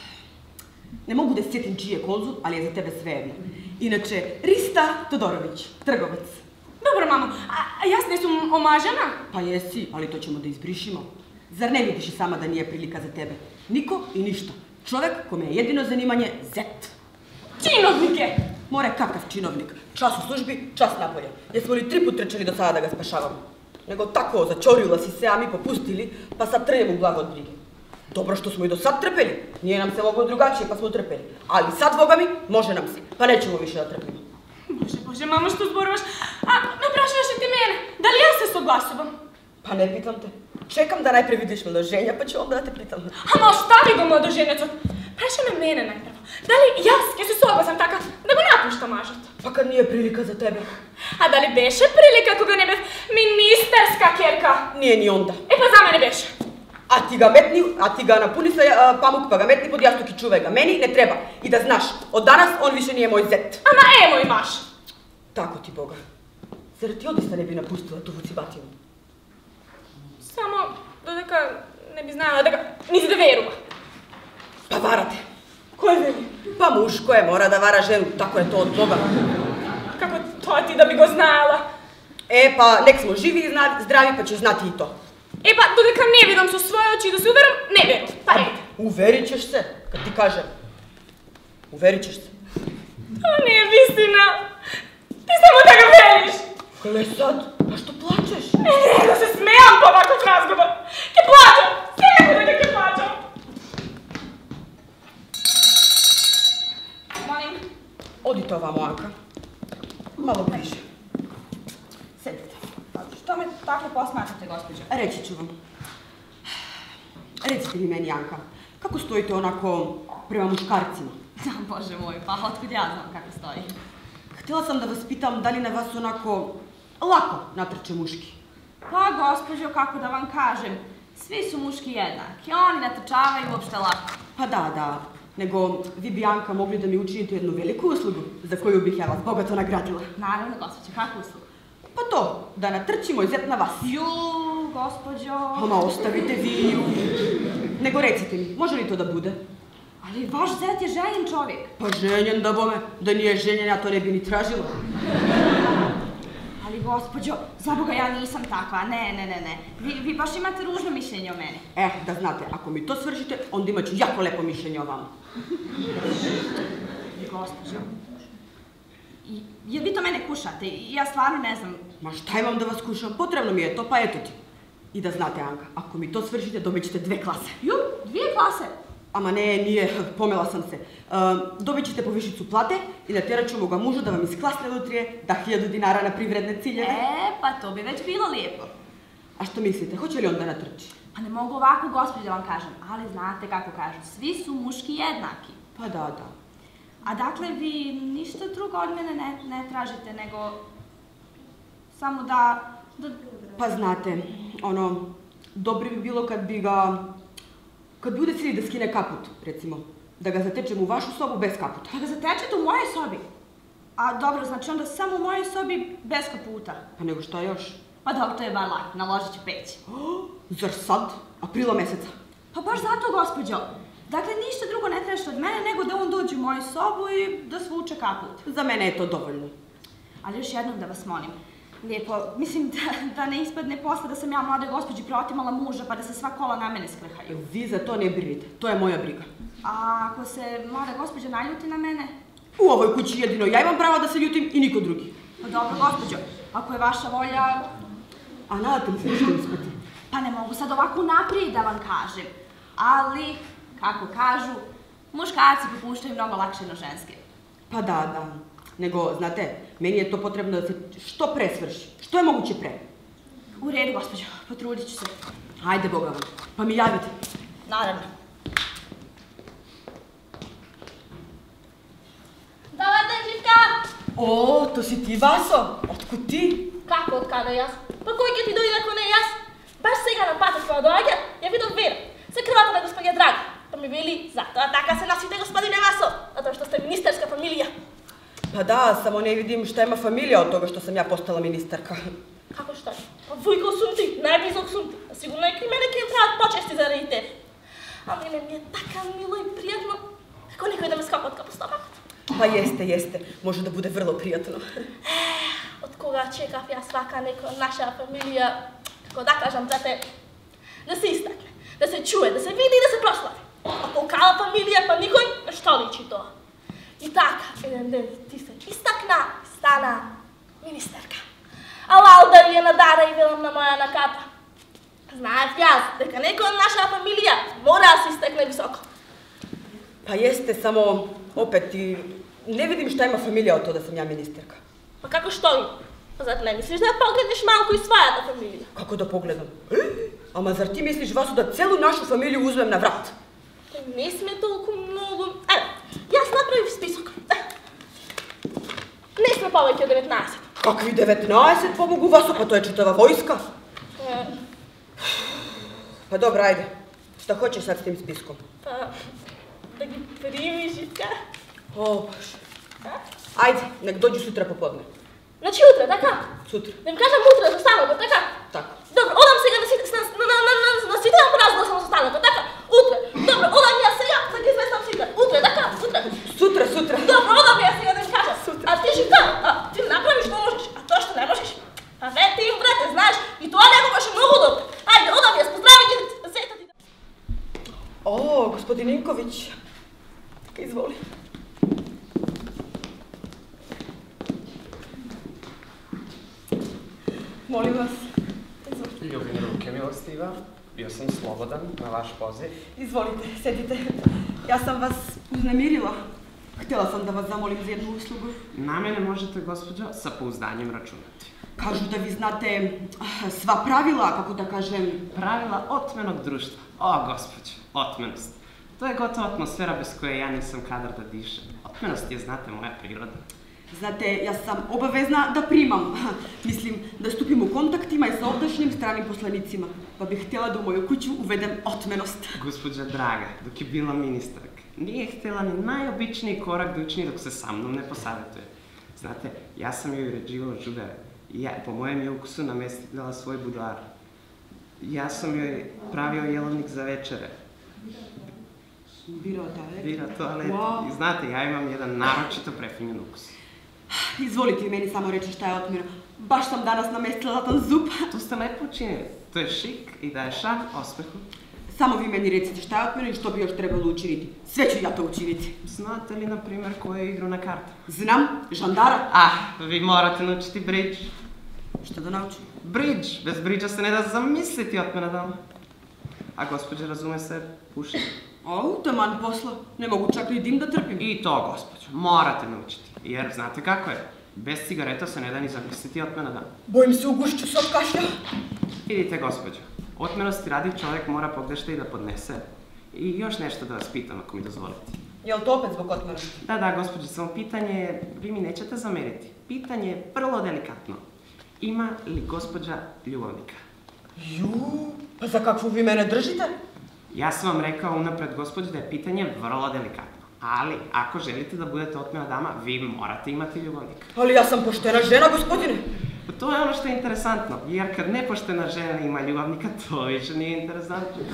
[SPEAKER 1] Ne mogu da se sjetim čiji je konzul, ali je za tebe svejedno. Inače, Rista Todorović, trgovac.
[SPEAKER 2] Dobro, mamo, a ja ne sam omažena?
[SPEAKER 1] Pa jesi, ali to ćemo da izbrišimo. Zar ne vidiš i sama da nije prilika za tebe? Niko i ništa. Čovek kome je jedino zanimanje zet.
[SPEAKER 2] Činovnike!
[SPEAKER 1] More kakav činovnik. Čas u službi, čas napolje. Jesmo li 3 put trčali do sada da ga spašavamo? Nego tako, začorila si se, a mi popustili, pa sad trnemo u blago od brige. Dobro što smo i do sad trpeli. Nije nam se moglo drugačije, pa smo trpeli. Ali sad, Boga mi, može nam se. Pa nećemo više da trpimo.
[SPEAKER 2] Bože, mamo, što zborovaš? A, ne prašaš li ti mene? Da li ja se soglasujem?
[SPEAKER 1] Pa ne pitam te. Čekam da najpre vidiš mladoženja, pa ću onda da te pitam.
[SPEAKER 2] Ama, ostavi go mladoženjac. Praša me mene najpravo. Da li ja se soglasam taka da go napušta mažat?
[SPEAKER 1] Pa kad nije prilika za tebe?
[SPEAKER 2] A da li beše prilika koga ne bez ministarska kerka?
[SPEAKER 1] Nije ni onda.
[SPEAKER 2] E pa za mene beše.
[SPEAKER 1] A ti ga napuni sa pamuk, pa ga metni pod jastuk i čuvaj ga. Meni ne treba. I da znaš, od danas on više nije moj zet.
[SPEAKER 2] Ama evo imaš.
[SPEAKER 1] Tako ti, Boga. Zar ti odista ne bi napustila tu vucibatinu?
[SPEAKER 2] Samo dodeka ne bi znala da ga nisi da verува.
[SPEAKER 1] Pa varate.
[SPEAKER 2] Ko je veri?
[SPEAKER 1] Pa muž koje mora da vara ženu, tako je to od Boga.
[SPEAKER 2] Kako to ti da bi go znala?
[SPEAKER 1] E pa nek smo živi i zdravi pa ćeš znati i to.
[SPEAKER 2] E pa dodeka ne vidim su svoje oči da se uveram, ne veru. Pa ejte.
[SPEAKER 1] Uverit ćeš se, kad ti kažem. Uverit ćeš se.
[SPEAKER 2] To nije istina. Ti samo da ga veriš.
[SPEAKER 1] Gle sad, a što plačeš?
[SPEAKER 2] Ne, da se smejam po ovakvog razgovor. Ke plaćam, sve neko da ke plaćam. Molim.
[SPEAKER 1] Odite ovamo, Anka. Malo bliže. Sedite.
[SPEAKER 3] Što me tako posmatrate, gospođo?
[SPEAKER 1] Reći ću vam. Recite mi meni, Anka, kako stojite onako prema muškarcima?
[SPEAKER 3] Bože moj, pa otkud ja znam kako stoji?
[SPEAKER 1] Htjela sam da vas pitam da li na vas onako lako natrče muški.
[SPEAKER 3] Pa, gospođo, kako da vam kažem, svi su muški jednaki, oni natrčavaju uopšte lako.
[SPEAKER 1] Pa da. Nego, vi bi, Anka, mogli da mi učinite jednu veliku uslugu, za koju bih ja vas bogato nagradila.
[SPEAKER 3] Naravno, gospođo, kakvu uslugu?
[SPEAKER 1] Pa to, da natrči moj zet na vas.
[SPEAKER 3] Gospođo...
[SPEAKER 1] Ma ostavite vi ju. Nego recite mi, može li to da bude?
[SPEAKER 3] Ali vaš zet je ženjen čovjek.
[SPEAKER 1] Pa ženjen da bome, da nije ženjen, ja to ne bi ni tražila.
[SPEAKER 3] Ali gospođo, za Boga ja nisam takva, ne. Vi baš imate ružno mišljenje o meni.
[SPEAKER 1] Da znate, ako mi to svršite, onda imat ću jako lepo mišljenje o vama.
[SPEAKER 3] Gospođo,
[SPEAKER 7] Jer vi to mene kušate i ja stvarno ne znam.
[SPEAKER 1] Ma šta imam da vas kušam? Potrebno mi je to, pa eto ti. I da znate, Anka, ako mi to svršite, dobit ćete 2 klase.
[SPEAKER 7] Ju, 2 klase?
[SPEAKER 1] Ama ne, nije, pomela sam se. Dobit ćete povišicu plate i natjerat ću moga muža da vam iz klasne lutrije da 1000 dinara na privredne ciljeve.
[SPEAKER 7] Pa to bi već bilo lijepo.
[SPEAKER 1] A što mislite, hoće li on da natrči?
[SPEAKER 7] Pa ne mogu ovako, gospođo, vam kažem, ali znate kako kažu, svi su muški jednaki.
[SPEAKER 1] Pa da.
[SPEAKER 7] A dakle, vi ništa drugo od mene ne tražite, nego samo da...
[SPEAKER 1] Pa znate, dobro bi bilo kad bi udesili da skine kaput, recimo. Da ga zatečem u vašu sobu bez kaputa.
[SPEAKER 7] Da ga zatečete u mojoj sobi? A dobro, znači onda samo u mojoj sobi bez kaputa.
[SPEAKER 1] Pa nego šta još?
[SPEAKER 7] Pa dobro, to je bar lako, naložit ću peć.
[SPEAKER 1] Zar sad? Aprila meseca?
[SPEAKER 7] Pa baš zato, gospođo. Dakle, ništa drugo ne tražite od mene nego da on dođe u moju sobu i da svuče kaput.
[SPEAKER 1] Za mene je to dovoljno.
[SPEAKER 7] Ali još jednom da vas molim. Lijepo, mislim da ne ispadne posle da sam ja mlade gospođi preotimala muža pa da se sva kola na mene skrhaju.
[SPEAKER 1] Vi za to ne brinite, to je moja briga.
[SPEAKER 7] A ako se mlada gospođa naljuti na mene?
[SPEAKER 1] U ovoj kući jedino ja imam pravo da se ljutim i niko drugi.
[SPEAKER 7] Pa dobro, gospođo, ako je vaša volja...
[SPEAKER 1] A nadam se što ispati.
[SPEAKER 7] Pa ne mogu sad ovako naprijed da vam kažem. Ali, kako kažu, muškarci popuštaju mnogo lakše no ženske.
[SPEAKER 1] Pa da. Nego, znate, meni je to potrebno da se što pre svrši. Što je moguće pre.
[SPEAKER 7] U redu, gospođo, potrudit ću se.
[SPEAKER 1] Ajde, Boga vam, pa mi javite.
[SPEAKER 7] Naravno. Dobar dan, Živka!
[SPEAKER 1] O, to si ti, Vaso? Otkud ti?
[SPEAKER 8] Kako od kada jaz? Pa koji će ti dođe ako ne jaz? Baš сега na pata koja dođe, ja vidim Vera, sa krvata na gospodja Draga. Pa mi veli, zato така se nosite gospodine Vaso, zato što ste ministarska familija.
[SPEAKER 1] Pa da, samo ne vidim šta ima familija od toga što sam ja postala ministarka.
[SPEAKER 8] Kako šta? Pa vujko sum ti, najblizok sum ti, a sigurno i mene kim трябват почести заради теб. А мене ми е така мило и приятно, како никой да ме скапотка по стомакот.
[SPEAKER 1] Pa jeste, može da bude vrlo prijatno.
[SPEAKER 8] Od koga čekав ja svaka neka naša familija, kako da kažem, brate, da se istakne, da se čuje, da se vidi i da se proslavi. A polkala familija pa nikoj, što liči to? I така, jedan ден ти се istakna, stana ministarka. A valda je nadara i velam na moja nakata. Знаев јас дека некој од наша фамилија мора да се истакне високо.
[SPEAKER 1] Pa jeste, samo opet i ne vidim šta ima familija od to da sam ja ministarka.
[SPEAKER 8] Pa како што ви? Pa zar ne misliš da poglеднеш малку и својата фамилија?
[SPEAKER 1] Kako da pogledam? Ama zar ti misliš, Vaso, da celu našu familiju uzmem na vrat?
[SPEAKER 8] Не сме толку многу. Јас направив список. Не сме повеќе од 19.
[SPEAKER 1] Kakvi 19, pobogu, Vaso, pa to je čitava vojska. Pa dobro, ajde. Šta hoćeš sad s tim spiskom?
[SPEAKER 8] Pa da ги примиш, Живка.
[SPEAKER 1] O, Bože. Ajde, nek dođu sutra popodne.
[SPEAKER 8] Значи утре, така?
[SPEAKER 1] Sutra.
[SPEAKER 8] Да им кажам утре за станокот, така?
[SPEAKER 1] Tako.
[SPEAKER 8] Добро, одам сега на свидетел поразно сам станокот, така? Утре. Добро, одам ја сега, да ги известам сите. Утре, така? Утре.
[SPEAKER 1] Sutra.
[SPEAKER 8] Добро, одам ја сега да им кажам. А ти, Живка, ти направиш што можеш, а тоа што не можеш. А не, ти им, брате, знаеш, и тоа не беше многу добро. Ајде, одам ја, поздрави ги, зета ти.
[SPEAKER 1] O, gospodin Ninković. Izvoli. Molim vas.
[SPEAKER 9] Ljubim ruke, milostiva. Bio sam slobodan na vaš poziv.
[SPEAKER 1] Izvolite, sedite. Ja sam vas uznemirila. Htjela sam da vas zamolim za jednu uslugu.
[SPEAKER 9] Na mene možete, gospođo, sa pouzdanjem računati.
[SPEAKER 1] Kažu da vi znate sva pravila, kako da kažem...
[SPEAKER 9] Pravila otmenog društva. O, gospođo, otmenost. To je gotova atmosfera bez koje ja nisam kadar da dišem. Otmenost je, znate, moja priroda.
[SPEAKER 1] Znate, ja sam obavezna da primam. Mislim, da stupim u kontaktima i sa ovdašnjim stranim poslanicima. Pa bih htjela da u moju kuću uvedem otmenost.
[SPEAKER 9] Gospođa Draga, dok je bila ministarka, nije htjela ni najobičniji korak da učini dok se sa mnom ne posavetuje. Znate, ja sam joj uređivao džubere. Po mojem je ukusu namestila svoj buduar. Ja sam joj pravio jelovnik za večere.
[SPEAKER 1] Birao toalet.
[SPEAKER 9] Birao toalet.
[SPEAKER 1] Wow.
[SPEAKER 9] I znate, ja imam jedan naročito prefinjen ukus.
[SPEAKER 1] Izvolite meni samo reći šta je otmeno. Baš sam danas namestila zatan zub.
[SPEAKER 9] To ste lepo učinili. To je šik i daje šah osmehu.
[SPEAKER 1] Samo vi meni recite šta je od mene i što bi još trebalo učiniti. Sve ću ja to učiniti.
[SPEAKER 9] Znate li, na primjer, koju je igru na karte?
[SPEAKER 1] Znam, žandara.
[SPEAKER 9] Vi morate naučiti bridge.
[SPEAKER 1] Šta da naučim?
[SPEAKER 9] Bridge. Bez bridža se ne da zamisliti od mene dama. A gospođa razume se, puši.
[SPEAKER 1] Taman posla. Ne mogu čak ni dim da trpim.
[SPEAKER 9] I to, gospođo, morate naučiti. Jer znate kako je? Bez cigareta se ne da ni zamisliti od mene dama.
[SPEAKER 1] Bojim se ugušću se od kašlja.
[SPEAKER 9] Vidite, gospođo, otmenosti radi čovjek mora pogrešta i da podnese. I još nešto da vas pitam, ako mi dozvolite.
[SPEAKER 1] Jel to opet zbog otmenosti?
[SPEAKER 9] Da, gospođo, samo pitanje je, vi mi nećete zameriti. Pitanje je vrlo delikatno. Ima li gospođa ljubavnika?
[SPEAKER 1] Pa za kakvu vi mene držite?
[SPEAKER 9] Ja sam vam rekao unapred, gospođo, da je pitanje vrlo delikatno. Ali, ako želite da budete otmena dama, vi morate imati ljubavnika.
[SPEAKER 1] Ali ja sam poštena žena, gospodine.
[SPEAKER 9] To je ono što je interesantno, jer kad nepoštena žena ima ljubavnika, to više nije interesantno.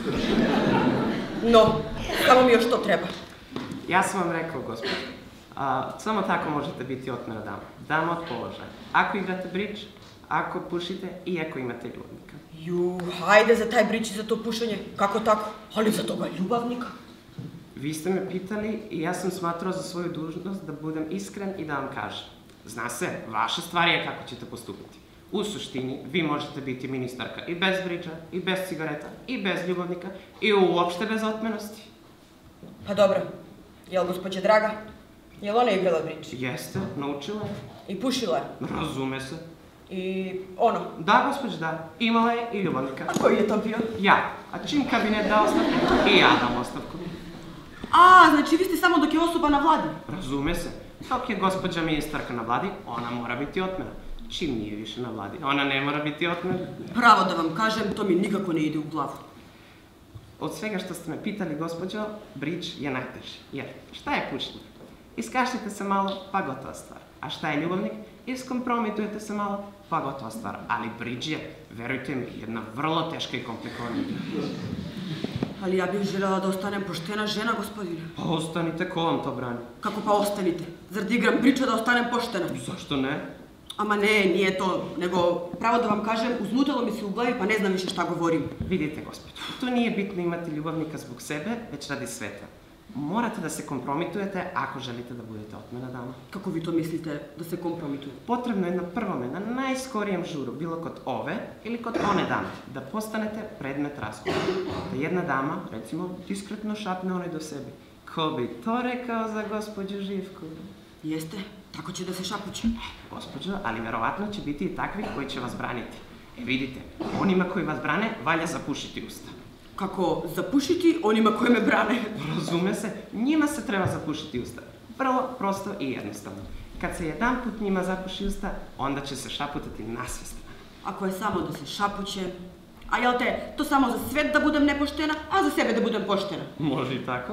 [SPEAKER 1] No, samo mi još to treba.
[SPEAKER 9] Ja sam vam rekao, gospođo, samo tako možete biti otmena dama. Dama od položaja. Ako igrate bridge, ako pušite i ako imate ljubavnika.
[SPEAKER 1] Hajde za taj bridge i za to pušenje. Kako tako? Ali za toga ljubavnika.
[SPEAKER 9] Vi ste me pitali i ja sam smatrao za svoju dužnost da budem iskren i da vam kažem. Zna se, vaša stvar je kako ćete postupiti. U suštini, vi možete biti ministarka i bez bridža, i bez cigareta, i bez ljubavnika, i uopšte bez otmenosti.
[SPEAKER 1] Pa dobro. Jel gospođe draga? Jel ona igrala bridge?
[SPEAKER 9] Jeste, naučila je.
[SPEAKER 1] I pušila je?
[SPEAKER 9] Razume se.
[SPEAKER 1] I ono?
[SPEAKER 9] Da, gospođe, da. Imala je i ljubavnika.
[SPEAKER 1] A koji je to bio?
[SPEAKER 9] Ja. A čim kabinet da ostavku, i ja dam ostavku.
[SPEAKER 1] Znači vi ste samo dok je osoba na vladi?
[SPEAKER 9] Razume se. Dok je gospođa ministarka na vladi, ona mora biti otmena. Čim nije više na vladi, ona ne mora biti otmena.
[SPEAKER 1] Pravo da vam kažem, to mi nikako ne ide u glavu.
[SPEAKER 9] Od svega što ste me pitali, gospođo, bridge je najteži. Jer, šta je pušenje? Iskašljite se malo, pa gotova stvar. A šta je ljubavnik? Iskompromitujete se malo, pa gotova stvar. Ali bridge je, verujte mi, jedna vrlo teška i komplikovana igra.
[SPEAKER 1] Ali ja bih željela da ostanem poštena žena, gospodine.
[SPEAKER 9] Pa ostanite, ko vam to brani?
[SPEAKER 1] Kako pa ostanite? Zar da igram bridge da ostanem poštena?
[SPEAKER 9] Zašto ne?
[SPEAKER 1] Ama ne, nije to, nego pravo da vam kažem, uzmutalo mi se u glavi pa ne znam više šta govorim.
[SPEAKER 9] Vidite, gospođo, to nije bitno imati ljubavnika zbog sebe, već radi sveta. Morate da se kompromitujete ako želite da budete otmena dama.
[SPEAKER 1] Kako vi to mislite da se kompromitujete?
[SPEAKER 9] Potrebno je na prvome, na najskorijem žuru, bilo kod ove ili kod one dame, da postanete predmet razgovora. Da jedna dama, recimo, diskretno šapne onoj do sebi. Ko bi to rekao za gospođu Živku?
[SPEAKER 1] Jeste, tako će da se šapuće.
[SPEAKER 9] Gospođo, ali verovatno će biti i takvih koji će vas braniti. Vidite, onima koji vas brane, valja zapušiti usta.
[SPEAKER 1] Kako zapušiti onima koji me brane?
[SPEAKER 9] Razume se, njima se treba zapušiti usta. Vrlo prosto i jednostavno. Kad se jedan put njima zapuši usta, onda će se šaputati nasvjesno.
[SPEAKER 1] Ako je samo da se šapuće, a jel te, to samo za svet da budem nepoštena, a za sebe da budem poštena?
[SPEAKER 9] Može i tako.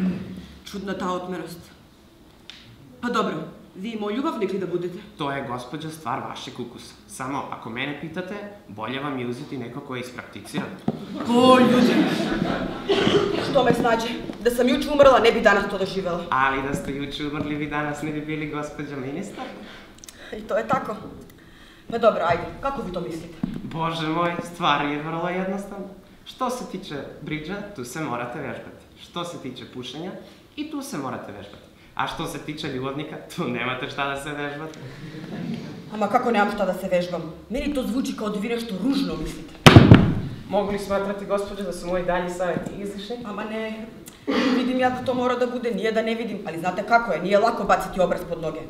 [SPEAKER 1] Čudna ta otmenost. Pa dobro, vi moj ljubavnik li da budete?
[SPEAKER 9] To je, gospođo, stvar vašeg ukusa. Samo, ako mene pitate, bolje vam je uzeti neko koji je isprakticirao.
[SPEAKER 1] O, ljudi! Što me snađe? Da sam juče umrla, ne bi danas to doživjela.
[SPEAKER 9] Ali da ste juče umrli, vi danas ne bi bili gospođa ministar.
[SPEAKER 1] I to je tako. Pa dobro, ajde, kako vi to mislite?
[SPEAKER 9] Bože moj, stvar je vrlo jednostavna. Što se tiče bridža, tu se morate vežbati. Što se tiče pušenja, i tu se morate vežbati. A što se tiče ljubavnika, tu nemate šta da se vežbate.
[SPEAKER 1] Ama kako nemam šta da se vežbam? Meni to zvuči kao da vi nešto ružno mislite.
[SPEAKER 9] Mogu li smatrati, gospođo, da su moji dalji savjeti izlišni?
[SPEAKER 1] Ama ne, vidim ja da to mora da bude, nije da ne vidim, ali znate kako je, nije lako baciti obraz pod noge.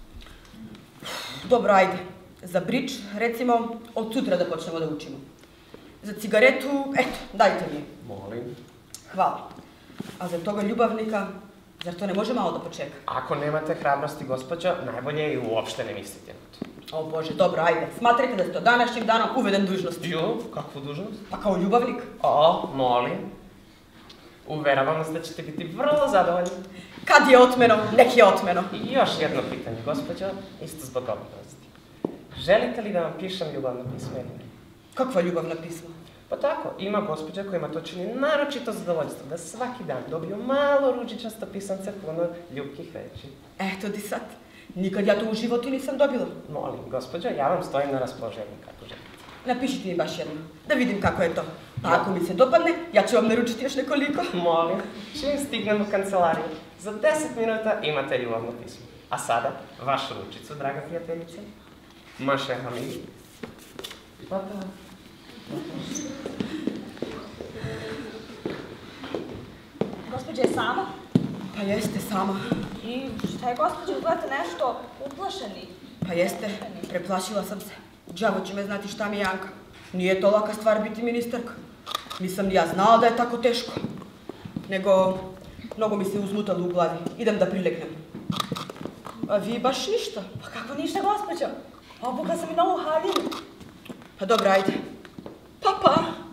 [SPEAKER 1] Dobro, ajde. Za bridge, recimo, od sutra da počnemo da učimo. Za cigaretu, eto, dajte mi je.
[SPEAKER 9] Molim.
[SPEAKER 1] Hvala. A za toga ljubavnika, zar to ne može malo da počeka?
[SPEAKER 9] Ako nemate hrabrosti, gospođo, najbolje je i uopšte ne mislite na to.
[SPEAKER 1] O Bože, dobro, ajde. Smatrajte da ste današnjim danom uveden dužnost.
[SPEAKER 9] Jo, kakvu dužnost?
[SPEAKER 1] Pa kao ljubavnik.
[SPEAKER 9] O, molim. Uveravam vas da ćete biti vrlo zadovoljni.
[SPEAKER 1] Kad je otmeno, nek je otmeno.
[SPEAKER 9] I još jedno pitanje, gospođo, isto zbog obaveznosti. Želite li da vam pišem ljubavno pismo ili ne?
[SPEAKER 1] Kakva ljubavna pisma?
[SPEAKER 9] Pa tako, ima gospođa kojima to čini naročito zadovoljstvo, da svaki dan dobiju malo ružičasto pisance puno ljubkih reči.
[SPEAKER 1] Eto di sad. Nikad ja to u životu nisam dobila.
[SPEAKER 9] Molim, gospođo, ja vam stojim na raspoloženju kako želite.
[SPEAKER 1] Napišite mi baš jedno, da vidim kako je to. Pa ako mi se dopadne, ja ću vam naručiti još nekoliko.
[SPEAKER 9] Molim, čim stignemo u kancelariju. Za 10 minuta imate ljubavno pismo. A sada, vašu ručicu, draga prijateljice. Maše Hamid. Pa.
[SPEAKER 7] Gospođa je sama?
[SPEAKER 1] Pa jeste, sama.
[SPEAKER 7] I šta je gospođa, izgledate nešto uplašeni?
[SPEAKER 1] Pa jeste, preplašila sam se. Đavo će me znati šta mi je Janka. Nije to laka stvar biti ministarka. Nisam ni ja znala da je tako teško. Nego, mnogo mi se uzmutalo u glavi. Idem da prilegnem. A vi baš ništa.
[SPEAKER 7] Pa kako ništa, gospođo? Obukla sam i novu haljinu.
[SPEAKER 1] Pa dobro, ajde. Pa.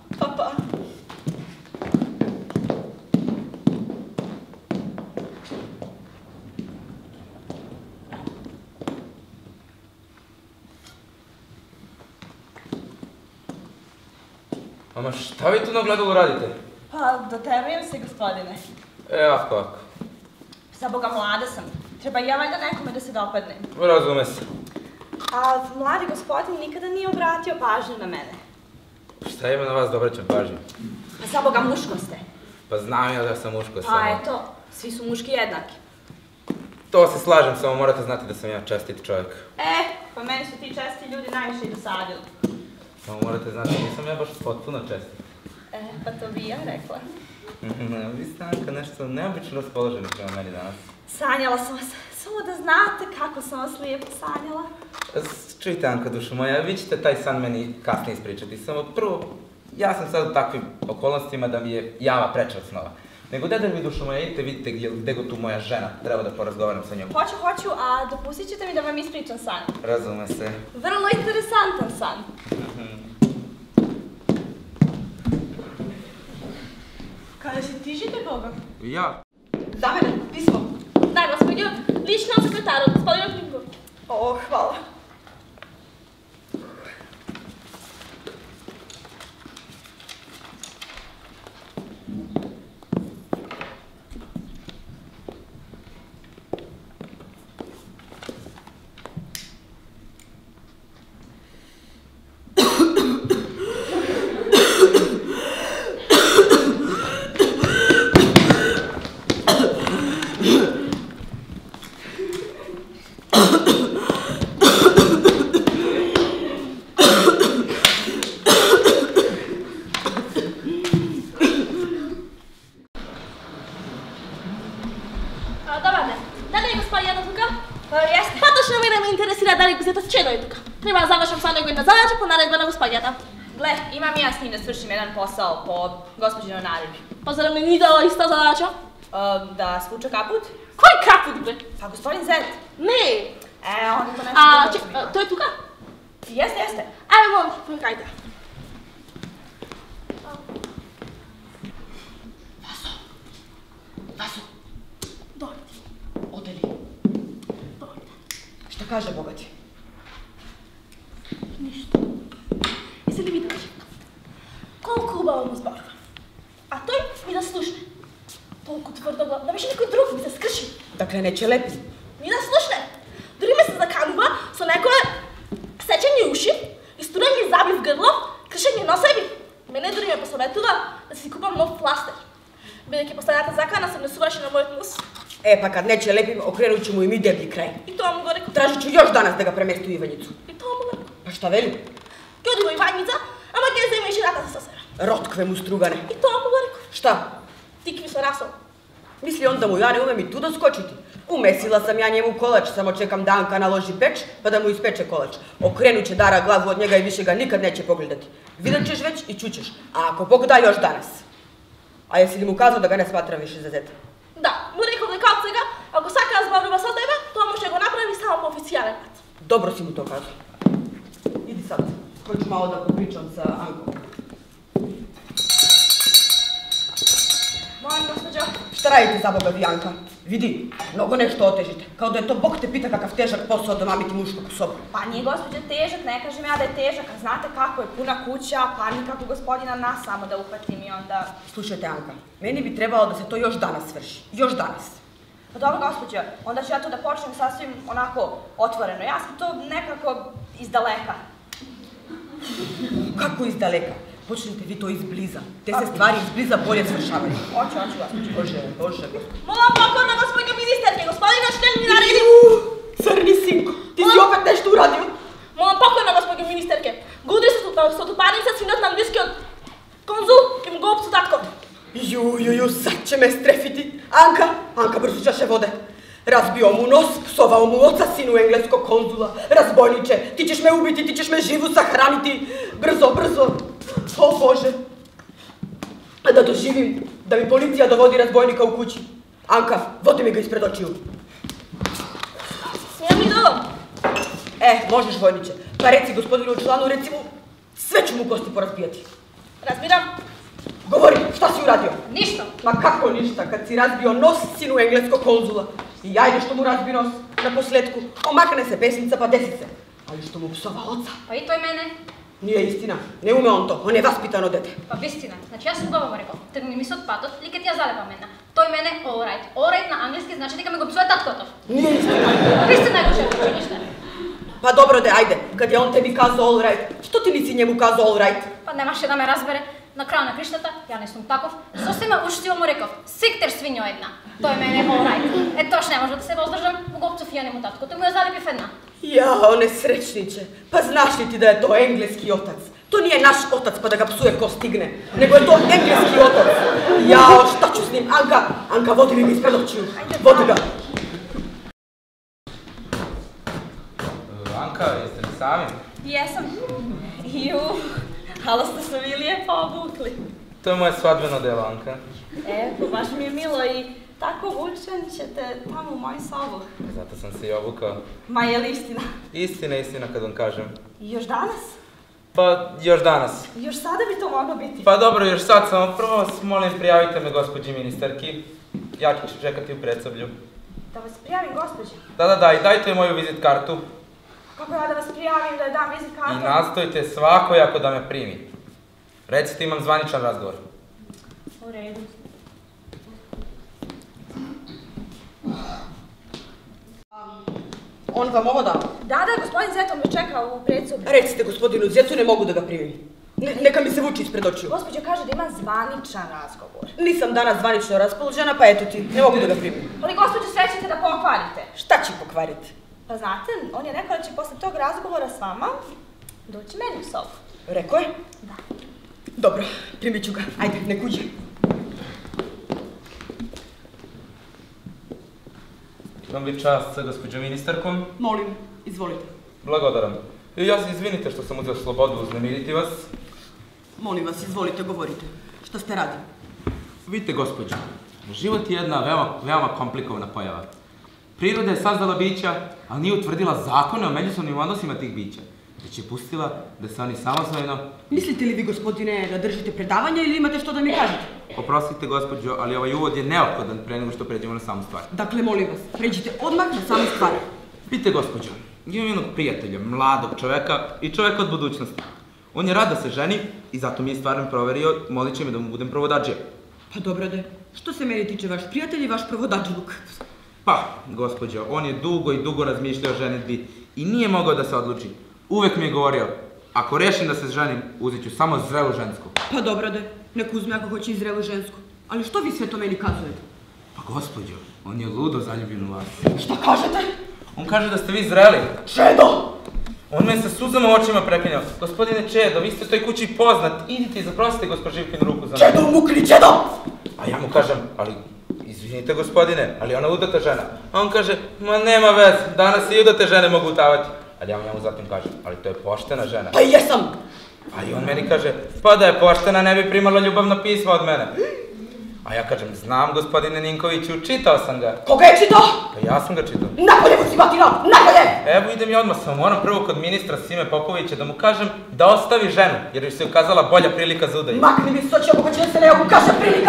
[SPEAKER 4] Mama, šta vi tu na gledalu radite?
[SPEAKER 7] Pa, doterujem se, gospodine.
[SPEAKER 4] Ako.
[SPEAKER 7] Za Boga, mlada sam. Treba i ja valjda nekome da se dopadnem.
[SPEAKER 4] Razume se.
[SPEAKER 7] A mladi gospodin nikada nije obratio pažnju na mene.
[SPEAKER 4] Šta ima na vas da obraćam pažnju?
[SPEAKER 7] Pa za Boga, muško ste.
[SPEAKER 4] Pa znam ja da sam muško samo.
[SPEAKER 7] Pa eto, svi su muški jednaki.
[SPEAKER 4] To se slažem, samo morate znati da sam ja čestit čovjek.
[SPEAKER 7] Pa meni su ti česti ljudi najviše i dosadili.
[SPEAKER 4] Samo morate znati, nisam ja baš potpuno čestit.
[SPEAKER 7] Pa to bi ja rekla.
[SPEAKER 4] Vi ste, Anka, nešto neobično raspoloženi prema meni danas.
[SPEAKER 7] Sanjala sam vas, samo da znate kako sam vas lijepo sanjala.
[SPEAKER 4] Čujte, Anka, dušo moja, vi ćete taj san meni kasnije ispričati. Samo prvo, ja sam sad u takvim okolnostima da mi je java preča od snova. Nego da vi, dušo moja, idite, vidite gdje go tu moja žena, treba da porazgovaram sa njom.
[SPEAKER 7] Hoću, a dopustit ćete mi da vam ispričam san.
[SPEAKER 4] Razume se.
[SPEAKER 7] Vrlo interesantan san.
[SPEAKER 2] Kada se tižite Boga?
[SPEAKER 4] Ja?
[SPEAKER 1] Za mene, pismo.
[SPEAKER 8] Da, gospođo, ličnom sekretaru, gospodinu Klingu.
[SPEAKER 1] O, hvala.
[SPEAKER 8] Treba da završam sad nego jedna zadaća po naredba na gospodjata.
[SPEAKER 7] Gle, imam ja s njim da svršim jedan posao po gospođinoj naredbi.
[SPEAKER 8] Pa zar mi nije dala ista zadaća?
[SPEAKER 7] Da svuče kaput?
[SPEAKER 8] Koji kaput, bre?
[SPEAKER 7] Pa gospodin Zed.
[SPEAKER 8] Ne.
[SPEAKER 7] Onda to nešto drugo.
[SPEAKER 8] To je tuka?
[SPEAKER 7] Jeste.
[SPEAKER 8] Ajde, molim, pomikajte.
[SPEAKER 1] Vaso.
[SPEAKER 8] Dođite.
[SPEAKER 1] Ode li?
[SPEAKER 8] Dođite.
[SPEAKER 1] Šta kaže bogati?
[SPEAKER 8] Ništa. Jeste li vidjeli? Koliko ubavamo zborba. A toj mi da slušne. Toliko tvrdo glav, da više nekoj drugi mi se skrši.
[SPEAKER 1] Dakle, neće lepi.
[SPEAKER 8] Mi da slušne. Drime se za kanuba, so nekoje sečenje uši, isturanje zabi v grlo, kršenje nosevi. Mene drime posоветува да си купам нов пластер. Бидејќи последната закана се внесуваше на мојот нос.
[SPEAKER 1] Pa kad neće lepim, okrenut ću mu i mi deblji kraj.
[SPEAKER 8] И тоа му го рекол.
[SPEAKER 1] Tražit ću još danas da ga premesti u Ivanjicu.
[SPEAKER 8] И тоа му го рекол.
[SPEAKER 1] Pa šta veli?
[SPEAKER 8] Ке оди во Ивањица, ама ке земе и жената за сестра.
[SPEAKER 1] Rotkve mu strugane.
[SPEAKER 8] И тоа му го рекол.
[SPEAKER 1] Šta?
[SPEAKER 8] Тикви со расол.
[SPEAKER 1] Misli on da mu ja ne umem i tu doskočiti. Umesila sam ja njemu kolač, samo čekam da Anka naloži peč, pa da mu ispeče kolač. Okrenut će Dara glavu od njega i više ga nikad neće pogledati. Vidjet ćeš već i čućeš, a ako Bog da još danas. A jesi li mu kazao da ga ne smatram više za zeta?
[SPEAKER 8] Да, му рекол дека од сега, ако сака да зборува со тебе, тоа може да го направи само по официјален пат.
[SPEAKER 1] Dobro si mu to kazao. Idi sad, hoću malo da popričam sa Ankom.
[SPEAKER 7] Molim, gospođo.
[SPEAKER 1] Šta radite za Boga vi, Anka? Vidi, mnogo nešto otežite. Kao da je to Bog te pita kakav težak posao da mamiti muškog u sobu.
[SPEAKER 7] Pa nije gospođa težak, ne kažem ja da je težak, a znate kako je puna kuća, pa nikako gospodina nas samo da uhvatim i onda...
[SPEAKER 1] Slušajte, Anka, meni bi trebalo da se to još danas svrši. Još danas.
[SPEAKER 7] Pa dobro, gospođo, onda ću ja to da počnem sasvim onako otvoreno. Ja sam to nekako iz daleka.
[SPEAKER 1] Kako izdaleka? Počnite vi to izbliza. Te se stvari izbliza bolje svršavaju.
[SPEAKER 7] Hoću, gospođo.
[SPEAKER 1] Bože, Bože.
[SPEAKER 8] Molim pokojna gospođo ministarke, gospodina Štelj mi naredi...
[SPEAKER 1] Crni sinko, ti si opet nešto uradio?
[SPEAKER 8] Molim pokojna gospođo ministarke, gudri se sotupanica sinot na angliski od konzul im gopcu tatko.
[SPEAKER 1] Ju, sad će me strefiti. Anka, brzo čaše vode. Razbio mu nos, psovao mu oca sinu engleskog konzula. Razbojniče, ti ćeš me ubiti, ti ćeš me živu sahraniti. Brzo. O Bože. Da doživim, da mi policija dovodi razbojnika u kući. Anka, vodi mi ga ispred očiju.
[SPEAKER 8] Smijem mi dom?
[SPEAKER 1] Možeš, vojniče. Pa reci gospodinu članu, recimo, sve ću mu kosti porazbijati.
[SPEAKER 8] Razbiram.
[SPEAKER 1] Govori, šta si uradio?
[SPEAKER 7] Ništa.
[SPEAKER 1] Ma kako ništa, kad si razbio nos sinu engleskog konzula. I ajde što mu razbi nos, na posletku, omakne se pesnica pa desi se. Ali što mu psova oca.
[SPEAKER 7] Pa i to je mene.
[SPEAKER 1] Nije istina, ne ume on to, on je vaspitano dete.
[SPEAKER 7] Pa istina, znači ja sam dobro rekao, trgni mi se od patot, liket ja zalepa mena. To je mene all right. All right na angleski znači da me go psuje tatkotov.
[SPEAKER 1] Nije istina.
[SPEAKER 7] Istina je gušer, ništa.
[SPEAKER 1] Pa dobro de, ajde, kad je on tebi kazao all right, što ti nisi njemu kazao all right?
[SPEAKER 7] Pa nemaše da me razbere. Na kraju na krištata, ja nisam takov, sasvima uštivo mu rekao, sikter svinjo jedna. To je mene all right. Toš ne može da se vozdržam, u gopcu fijanemu tatko, to mu je zalipi fedna.
[SPEAKER 1] Ja, nesrećniče, pa znaš li ti da je to engleski otac? To nije naš otac pa da ga psuje ko stigne, nego je to engleski otac. Jao, šta ću s njim? Anka, vodi mi ga ispred očiju. Vodi ga.
[SPEAKER 4] Anka, jeste li sami?
[SPEAKER 7] Jesam. Ali ste se vi lijepo obukli.
[SPEAKER 4] To je moje svadbeno delo, Anka.
[SPEAKER 7] Baš mi je milo i tako vučen ćete tamo u moj sobu.
[SPEAKER 4] Zato sam se i obukao.
[SPEAKER 7] Ma je li istina?
[SPEAKER 4] Istina kad vam kažem.
[SPEAKER 7] I još danas?
[SPEAKER 4] Pa, još danas.
[SPEAKER 7] Još sada bi to moglo biti.
[SPEAKER 4] Pa dobro, još sad samo. Prvo vas molim, prijavite me gospođi ministarki. Ja ću čekati u predsoblju.
[SPEAKER 7] Da vas prijavim, gospođe?
[SPEAKER 4] Da, i dajte joj moju vizit kartu.
[SPEAKER 7] Kako ja da vas prijavim, da je dam vizit kartu?
[SPEAKER 4] I nastojte svakojako da me primi. Recite, imam zvaničan razgovor.
[SPEAKER 7] U redu.
[SPEAKER 1] On vam ovo dao?
[SPEAKER 7] Da, gospodin Zeto me čeka u predsoblju.
[SPEAKER 1] Recite gospodinu Zetu, ne mogu da ga primim. Neka mi se vuči ispred očiju.
[SPEAKER 7] Gospođa kaže da ima zvaničan razgovor.
[SPEAKER 1] Nisam danas zvanično raspoložena, pa eto ti, ne mogu da ga primim.
[SPEAKER 7] Ali gospođo, sve ćete da pokvarite.
[SPEAKER 1] Šta će pokvariti?
[SPEAKER 7] Pa znate, on je rekao da će posle tog razgovora s vama doći meni u sobu.
[SPEAKER 1] Rekao je?
[SPEAKER 7] Da.
[SPEAKER 1] Dobro, primit ću ga. Ajde, nek uđe.
[SPEAKER 4] Imam li čast sa gospođom ministarkom?
[SPEAKER 1] Molim, izvolite.
[SPEAKER 4] Blagodaran. Ja se izvinite što sam uzeo slobodu uznemiriti vas.
[SPEAKER 1] Molim vas, izvolite, govorite. Šta ste radili?
[SPEAKER 4] Vidite, gospođo, život je jedna veoma komplikovana pojava. Priroda je sazdala bića, ali nije utvrdila zakone o međusobnim odnosima tih bića, već je pustila da se oni samozvojno...
[SPEAKER 1] Mislite li vi, gospodine, da držite predavanja ili imate što da mi kažete?
[SPEAKER 4] Oprostite, gospođo, ali ovaj uvod je neophodan pre nego što pređemo na samu stvar.
[SPEAKER 1] Dakle, molim vas, pređite odmah na samu stvar.
[SPEAKER 4] Vidite, gospođo, imam jednog prijatelja, mladog čoveka i čoveka od budućnosti. On je rad da se ženi i zato mi je stvarno proverio, molit će me da mu budem provodadžija.
[SPEAKER 1] Pa dobro de, što se meni tiče vaš prijatelj i vaš provodadžiluk?
[SPEAKER 4] Pa, gospođo, on je dugo razmišljao o ženitbi i nije mogao da se odluči. Uvek mi je govorio, ako rešim da se ženim, uzet ću samo zrelu žensku.
[SPEAKER 1] Pa dobro de, nek uzme ako hoće i zrelu žensku. Ali što vi sve to meni kazujete?
[SPEAKER 4] Pa gospođo, on je ludo zaljubljen u vas.
[SPEAKER 1] Šta kažete?
[SPEAKER 4] On kaže da ste vi zreli.
[SPEAKER 1] Čedo!
[SPEAKER 4] On me sa suzama u očima preklinjao. Gospodine Čedo, vi ste u toj kući poznat, idite i zaprosite gospo Živkinu ruku za mene.
[SPEAKER 1] Čedo, umukli, Čedo!
[SPEAKER 4] A ja mu kažem, ali izvinite gospodine, ali ona udata žena. A on kaže, ma nema veze, danas i udate žene mogu utavati. Ali ja mu zatim kažem, ali to je poštena žena.
[SPEAKER 1] Pa i jesam!
[SPEAKER 4] A i on meni kaže, pa da je poštena ne bi primala ljubavno pismo od mene. A ja kažem, znam gospodine Ninkoviću, čitao sam ga.
[SPEAKER 1] Koga je čitao?
[SPEAKER 4] Pa ja sam ga čitao.
[SPEAKER 1] Napolje, vucimatino, napolje!
[SPEAKER 4] Evo idem i odmah, samo moram prvo kod ministra Sime Popovića da mu kažem da ostavi ženu, jer joj se ukazala bolja prilika za udaju.
[SPEAKER 1] Makni mi soći ako hoće da se ne ukaže prilika!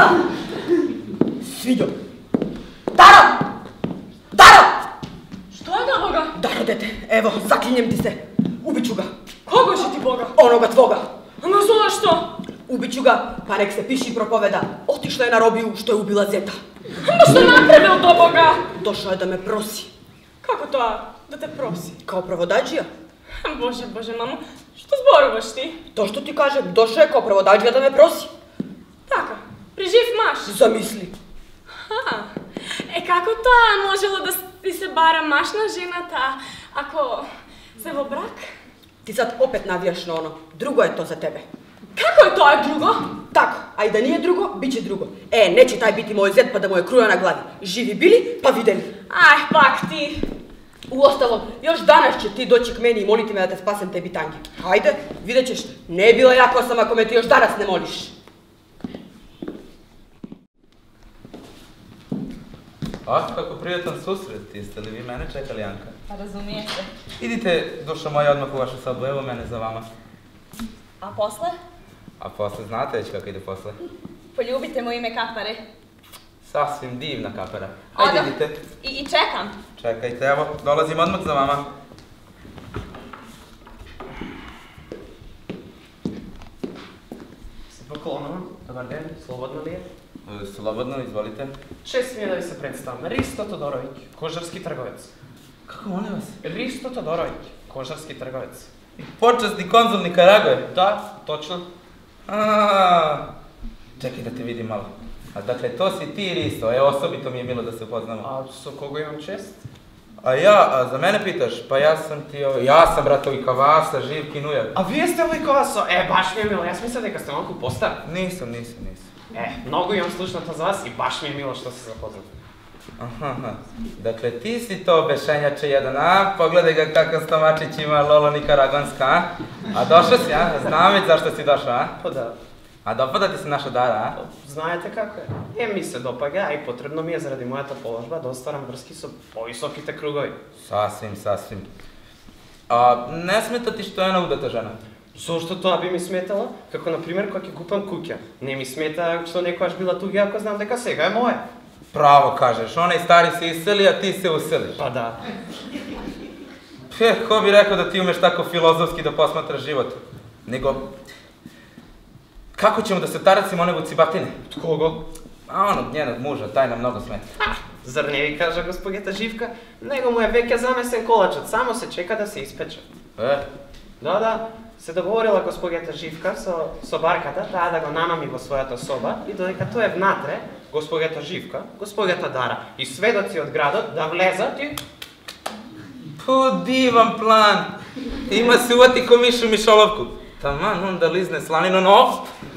[SPEAKER 1] Sviđo! Daro! Daro!
[SPEAKER 2] Što je da Boga?
[SPEAKER 1] Daro, dete, evo, zaklinjem ti se. Ubiću ga.
[SPEAKER 2] Koga će ti Boga?
[SPEAKER 1] Onoga tvoga.
[SPEAKER 2] No zove što?
[SPEAKER 1] Ubiću ga, pa nek se piši i propoveda. Otišla je na robiju što je ubila Zeta.
[SPEAKER 2] Ma što napravio do Boga?
[SPEAKER 1] Došao je da me prosi.
[SPEAKER 2] Kako to, da te prosi?
[SPEAKER 1] Kao provodadžija?
[SPEAKER 2] Bože, mamo, Што зборуваш ти?
[SPEAKER 1] То што ти кажем, дошao je kao проводачка да ме проси.
[SPEAKER 2] Така, прежив маш.
[SPEAKER 1] Замисли.
[SPEAKER 2] Како тоа можело да ти се бара маш на жената, ако се во брак?
[SPEAKER 1] Ти sad opet navijaš na ono. Drugo je to za tebe.
[SPEAKER 2] Kako je тоа друго?
[SPEAKER 1] Tako, a i da nije drugo, bit će drugo. Neće taj biti moj zet pa da mu je kruja na glavi. Živi bili, pa videli.
[SPEAKER 2] Aj, pak ti.
[SPEAKER 1] Uostalom, još danas će ti doći k meni i moliti me da te spasem te bitangi. Hajde, vidjet ćeš. Ne bila jako sam ako me ti još danas ne moliš.
[SPEAKER 4] Kako prijetan susret, jeste li vi mene čekali, Janka?
[SPEAKER 5] Pa razumije se.
[SPEAKER 4] Idite, dušo moja, odmah u vašu sobu, evo mene za vama.
[SPEAKER 5] A posle?
[SPEAKER 4] A posle, znate već kako ide posle?
[SPEAKER 5] Poljubite mu ime kapare.
[SPEAKER 4] Sasvim divna kapara. Ajde, idite.
[SPEAKER 5] I čekam.
[SPEAKER 4] Čekajte, evo, dolazim odmah za vama.
[SPEAKER 9] Se poklonam, dobar den, slobodno li je?
[SPEAKER 4] Slobodno, izvolite.
[SPEAKER 9] Čest mi je da vi se predstavim. Risto Todorović, kožarski trgovec.
[SPEAKER 4] Kako molim vas?
[SPEAKER 9] Risto Todorović, kožarski trgovec.
[SPEAKER 4] Počasni konzul Nikarague?
[SPEAKER 9] Da, točno.
[SPEAKER 4] Čekaj da te vidim malo. A dakle, to si ti, Risto, osobito mi je milo da se upoznamo.
[SPEAKER 9] A sa koga imam čest?
[SPEAKER 4] A za mene pitaš? Pa ja sam ti ja sam bratovi Kavasa, živ kinujak.
[SPEAKER 9] A vi ste ovaj Kavaso? Baš mi je milo, ja sam mislio neka ste onako postar.
[SPEAKER 4] Nisam.
[SPEAKER 9] Mnogo imam slušnata za vas i baš mi je milo što se zapoznam.
[SPEAKER 4] Aha, dakle ti si to bešenjače jedan, a? Pogledaj ga kakav stomačić ima Lolo Nikaragonska, a? A došao si, a? Znam već zašto si došao, a?
[SPEAKER 9] Pa da.
[SPEAKER 4] A dopada ti se naša Dara, a?
[SPEAKER 9] Znajete kako je? Mi se dopaga, a i potrebno mi je zaradi mojata položba da ostvaram vrski su povisoki te krugovi.
[SPEAKER 4] Sasvim. A ne smeta ti što je jedna udata žena?
[SPEAKER 9] Zašto to bi mi smetalo? Kako, na primjer, kak je kupam kukja. Ne mi smeta što neko aš bila tugi ako znam deka сега je moje.
[SPEAKER 4] Pravo kažeš, onaj stari se iseli, a ti se useliš.
[SPEAKER 9] Pa da.
[SPEAKER 4] Ko bi rekao da ti umeš tako filozofski da posmatraš život? Nego, kako ćemo da se taracimo one vucibatine?
[SPEAKER 9] Kogo?
[SPEAKER 4] A onog njenog muža, taj nam mnogo smeta.
[SPEAKER 9] Zar ne vi kaže gospodeta Živka? Nego mu je vekja zamesen kolačat, samo se čeka da se ispeče. Da, se dogovorila gospodeta Živka so sobarkata, da ga namami vo svojata soba i dodeka to je внатре, gospodeta Živka, gospodeta Dara i svedoci od grada da vlezat i...
[SPEAKER 4] Divan plan! Ima se uvati ko miš u mišolovku. Taman onda lizne slanino nos.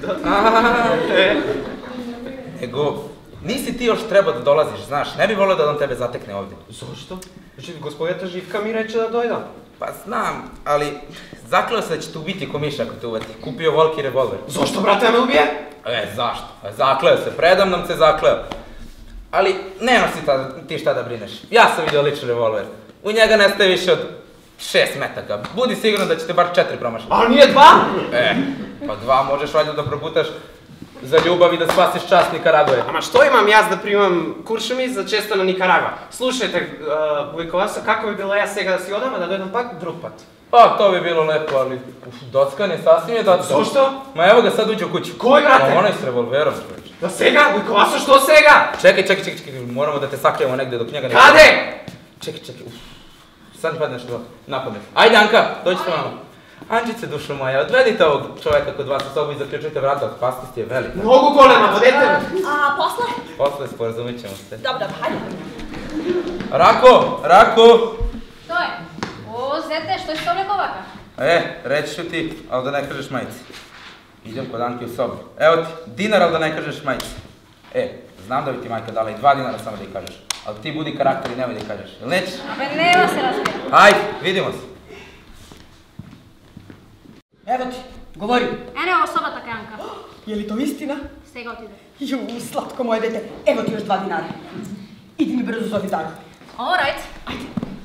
[SPEAKER 4] Nego, nisi ti još trebao da dolaziš, znaš, ne bi volio da on tebe zatekne ovdje.
[SPEAKER 9] Zašto? Gospodeta Živka mi reče da dojdam.
[SPEAKER 4] Pa znam, ali zakleo se da će te ubiti ko miš ako te uvati. Kupio volki revolver.
[SPEAKER 9] Zašto, brate, ja me ubije?
[SPEAKER 4] Zašto? Zakleo se, predamnom se zakleo. Ali nema ti šta da brineš. Ja sam vidio lični revolver. U njega nestaje više od 6 metaka. Budi siguran da ćete bar 4 promašati.
[SPEAKER 9] Ali nije 2?
[SPEAKER 4] Pa 2 možeš valjda da proputaš za ljubav i da spasiš čast Nikarague.
[SPEAKER 9] Ama što imam ja da primam kuršumi za često na Nikaragua? Slušajte, Vujkovasa, kako bi bilo ja сега da si odam, a da dojdem pak drug pat?
[SPEAKER 4] Pa, to bi bilo lepo, ali dockan je, sasvim je dockan.
[SPEAKER 9] Zašto?
[SPEAKER 4] Ma evo ga sad uđe u kuću.
[SPEAKER 9] Koji, brate?
[SPEAKER 4] Onaj s revolverom, čovječe.
[SPEAKER 9] Da сега? Vujkovasa, što сега?
[SPEAKER 4] Čekaj, moramo da te sakrijemo negde dok njega ne...
[SPEAKER 9] Kade?
[SPEAKER 4] Čekaj, sad mi padne nešto na pamet. Ajde, Anka, dođite malo. Anđice, dušo moja, odvedite ovog čovjeka kod vas u sobu i zaključite vrata, opasnost je velika.
[SPEAKER 9] Mnogo golema, vodete me.
[SPEAKER 7] A posle?
[SPEAKER 4] Posle sporazumit ćemo se.
[SPEAKER 7] Dobro, hajde.
[SPEAKER 4] Rako!
[SPEAKER 7] Što je? O, zete, što si se obleko ovaka?
[SPEAKER 4] Reći ću ti, ali da ne kažeš majici. Idem kod Anki u sobu. Evo ti, dinar, ali da ne kažeš majici. Znam da bi ti majka dala i 2 dinara samo da ih kažeš. Ali ti budi karakter i nemoj da ih kažeš. Jel nećeš?
[SPEAKER 7] Abe, nema se razbira.
[SPEAKER 4] Ajde, vidimo se.
[SPEAKER 1] Evo ti, govori.
[SPEAKER 7] Ene, ovo soba taka, Janka.
[SPEAKER 1] Je li to istina?
[SPEAKER 7] Сега отиде.
[SPEAKER 1] Slatko moje dete. Evo ti još 2 dinara. Idi mi brzo zovi Daru.
[SPEAKER 7] Alright.
[SPEAKER 1] Ajde.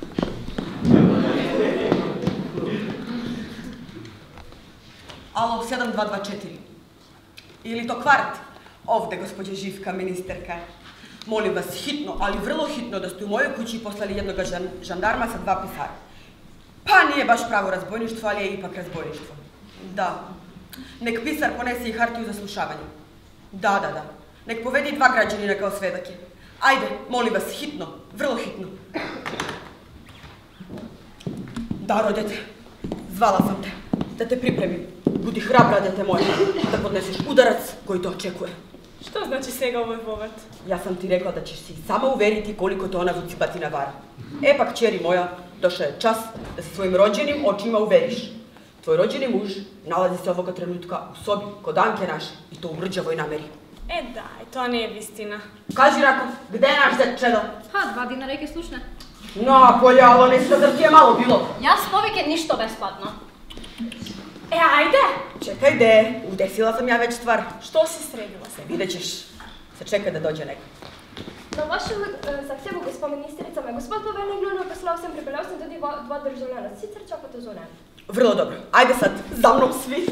[SPEAKER 1] Alo, 7224. Ili to kvart? Ovde, gospođa Živka, ministerka. Molim vas hitno, ali vrlo hitno da ste u mojoj kući poslali jednog žandarma sa 2 pisara. Pa nije baš pravo razbojništvo, ali je ipak razbojništvo. Da. Nek pisar ponese i hartiju za slušavanje. Da. Nek povedi 2 građanina kao svedake. Ajde, molim vas, hitno, vrlo hitno. Daro, dete, zvala sam te. da te pripremim. Budi hrabra, dete moje, da podneseš udarac koji te očekuje.
[SPEAKER 2] Što znači svega ovoj vovat?
[SPEAKER 1] Ja sam ti rekla da ćeš si sama uveriti koliko te ona vucibatina vara. E pa, kćeri moja, došao je čas da se svojim rođenim očima uveriš. Tvoj rođeni muž nalazi se ovoga trenutka u sobi kod Anke naše i to u mrđavoj nameri.
[SPEAKER 2] E daj, to nije istina.
[SPEAKER 1] Kaži, Rako, gde je naš zet čedo?
[SPEAKER 7] Ha, 2 dinara reke slušne.
[SPEAKER 1] Napolja, ovo ne zar ti je malo bilo.
[SPEAKER 7] Ja s povike ništo besplatno.
[SPEAKER 2] E, ajde!
[SPEAKER 1] Čekaj, de, udesila sam ja već stvar.
[SPEAKER 2] Što si sredila se?
[SPEAKER 1] Vidjet ćeš. Se čekaj da dođe neko.
[SPEAKER 3] Na vašu zahtevu, gospa ministrica, me gospod poveljnik nujno poslal sem, pripeljal sem tudi 2 državljana. Sicer čakate zunaj.
[SPEAKER 1] Vrlo dobro. Ajde sad, za mnom svi.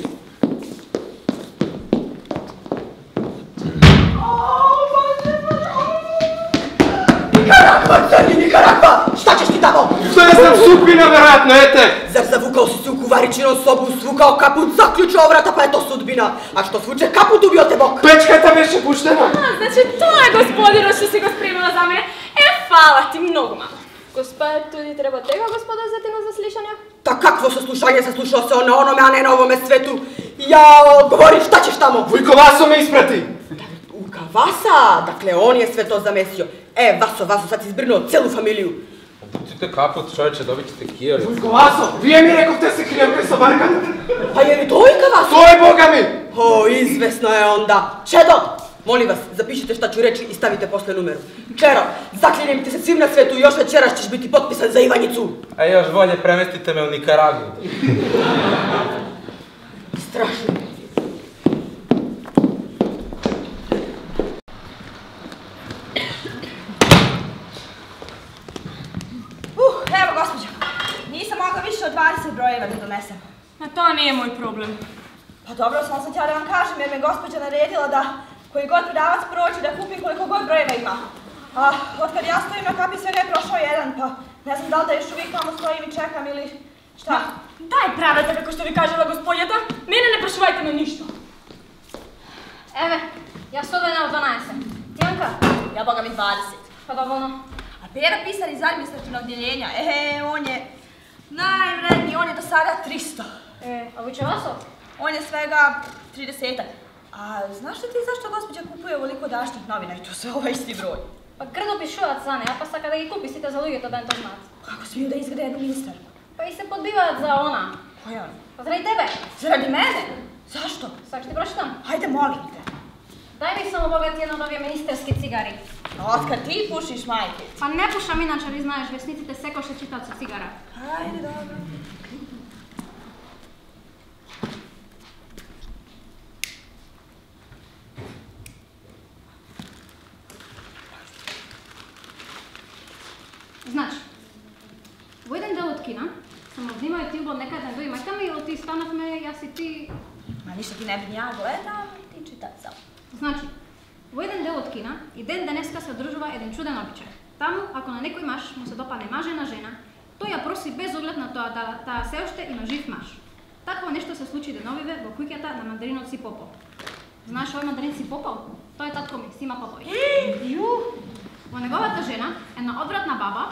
[SPEAKER 1] Nikaragva, crni Nikaragva! Šta ćeš ti tamo?
[SPEAKER 9] Sve sam sudbina, vjerojatno, ete!
[SPEAKER 1] Zar zavukao si se u kuvaričinom sobu, svukao kaput, zaključao vrata, pa je to sudbina? A što svuče kaput, ubio te Bog?
[SPEAKER 9] Pečka je ta više puštena!
[SPEAKER 2] Znači, to je gospodino što si ga spremila za mene. E, hvala ti mnogo, mama.
[SPEAKER 3] Gospa, tudi treba tega gospoda vzeti na zaslišanje?
[SPEAKER 1] Ta kakvo saslušanje, saslušao se on na onome, a ne na ovome svetu. Jao, govori, šta ćeš tamo?
[SPEAKER 9] Vujko Vaso me isprati!
[SPEAKER 1] Vujka Vasa, dakle on je sve to zamesio. E, Vaso, sad si zbrinuo celu familiju.
[SPEAKER 4] Obucite kaput, čovječe, dobit ćete kijoricu.
[SPEAKER 9] Vujko Vaso, vije mi rekao te se krijem pre sobarkata.
[SPEAKER 1] Pa je li to Vujka Vaso?
[SPEAKER 9] To je, boga mi!
[SPEAKER 1] O, izvesno je onda. Čedo, molim vas, zapišite šta ću reći i stavite posle numeru. Čero, zaklinjem ti se svim na svetu i još večeras ćeš biti potpisan za Ivanjicu.
[SPEAKER 4] A još bolje, premestite me u Nikaragu.
[SPEAKER 1] Strašno.
[SPEAKER 10] Evo, gospođo, nisam mogla više od 20 brojeva da donesem.
[SPEAKER 2] Ma to nije moj problem.
[SPEAKER 10] Pa dobro, samo sam htjela da vam kažem jer me gospođa naredila da koji god prodavac prođe da kupim koliko god brojeva ima. A otkad ja stojim na kapi svega je prošao jedan, pa ne znam da li da još uvijek tamo stojim i čekam ili šta.
[SPEAKER 2] Daj pravete kako što vi kažela gospodjeta, mene ne prošivajte na ništa.
[SPEAKER 7] Eve, ja sudbena u 12. Tijanka?
[SPEAKER 10] Ja boga mi 20.
[SPEAKER 7] Pa dovoljno.
[SPEAKER 10] A Pera pisar iz administrativnog odjeljenja, on je najvredniji, on je do sada 300.
[SPEAKER 7] A Vujče Vaso?
[SPEAKER 10] On je svega 30-ak. A znaš li ti zašto gospođa kupuje ovoliko dašnjih novina i to sve ovaj isti broj?
[SPEAKER 7] Pa krdo pišuvac zane, ja pa saka da gi kupi site za lugito da to znat.
[SPEAKER 10] Kako smiju da izgleda jednu ministarku?
[SPEAKER 7] Pa i se podbivac za ona.
[SPEAKER 10] Koja ona?
[SPEAKER 7] Pa zaradi tebe.
[SPEAKER 10] Zaradi mene? Zašto?
[SPEAKER 7] Sak ti pročitam?
[SPEAKER 10] Hajde, molim te.
[SPEAKER 7] Daj mi samo bogat jedno od ove ministerske cigari.
[SPEAKER 10] Otkad ti pušiš, majke?
[SPEAKER 7] Pa ne pušam inače, vi znaš, vesnici te sekoše čitac od cigara.
[SPEAKER 10] Hajde, dobro.
[SPEAKER 7] Значи, во еден дел од кина, сам обнимај ти убав некаде на дојмајка ми, оти станавме јас и ти...
[SPEAKER 10] Ма ништо ти не би ја гледам, ти читат сам.
[SPEAKER 7] Значи, во еден дел од кина и ден денеска се одржува еден чуден обичај. Таму, ако на некој маж му се допадне мажена жена, тој ја проси без оглед на тоа да таа се уште има жив маж. Такво нешто се случи деновиве во куќата на мандаринот си Попо. Знаеш овој мандарин си Попо? Тој е татко ми, Сима Попој. Во неговата жена, една одвратна баба,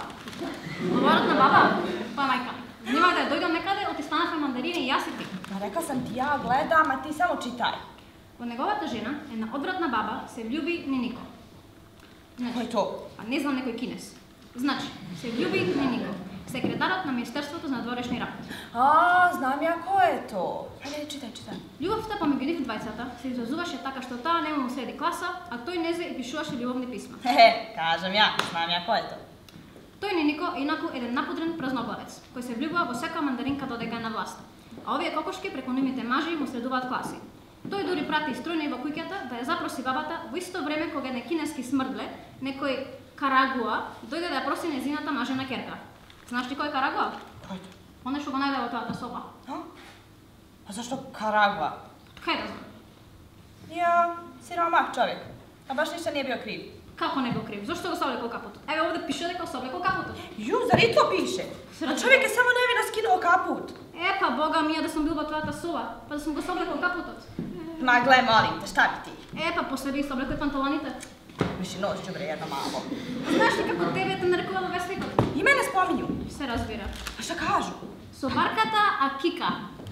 [SPEAKER 7] тоа е мајка ми. Внимај да ја дојдам некаде, оти станавме мандарини и јас и ти.
[SPEAKER 10] Ма река сам ти ја гледам, а ти само читај.
[SPEAKER 7] Во неговата жена, една одвратна баба, се влюби Нинико.
[SPEAKER 10] Кој то?
[SPEAKER 7] Па не знам некој кинес. Значи, се влюби Нинико, секретарот на Министерството за надворешни работи.
[SPEAKER 10] А, знам ја кој е то. Ајде, читај.
[SPEAKER 7] Љубовта помеѓу нив двајцата се изразуваше така што таа нема му следи класа, а тој незе и пишуваше љубовни писма.
[SPEAKER 10] Кажам ја, знам ја кој е то.
[SPEAKER 7] Тој Нинико е инаку еден напудрен празноглавец, кој се влюбува во сека мандаринка додека е на власт. А овие кокошки преку нивните мажи му следуваат класи. Тој дури прати струјни во куќата да ја запроси бабата во исто време кога еден кинески смрдле, некој Карагуа, дојде да ја проси незината мажена керка. Знаеш ли кој е Карагуа?
[SPEAKER 10] Кој е то?
[SPEAKER 7] Оне што го најде во тојата соба.
[SPEAKER 10] А зашто Карагуа?
[SPEAKER 7] Кај да знам?
[SPEAKER 10] Ја, сиромах човек. А баш ништо не био крив.
[SPEAKER 7] Како не бил крив? Зошто го соблекол капутот? Еве овде пише дека го соблекол капутот.
[SPEAKER 10] Ју, зари то пише? А човек е само невина скинуo капут.
[SPEAKER 7] Па бога ми, да сум бил во твојата соба, па да сум го соблекол капутот.
[SPEAKER 10] Ма гледај, молим те, шта би ти?
[SPEAKER 7] Па после би соблекол панталоните.
[SPEAKER 10] Миши нос đubre едно мало.
[SPEAKER 7] Знаеш ли како тебе те нарекувало весникот?
[SPEAKER 10] И мене споминју.
[SPEAKER 7] Се разбира.
[SPEAKER 10] А шта кажу?
[SPEAKER 7] Собарката Акика.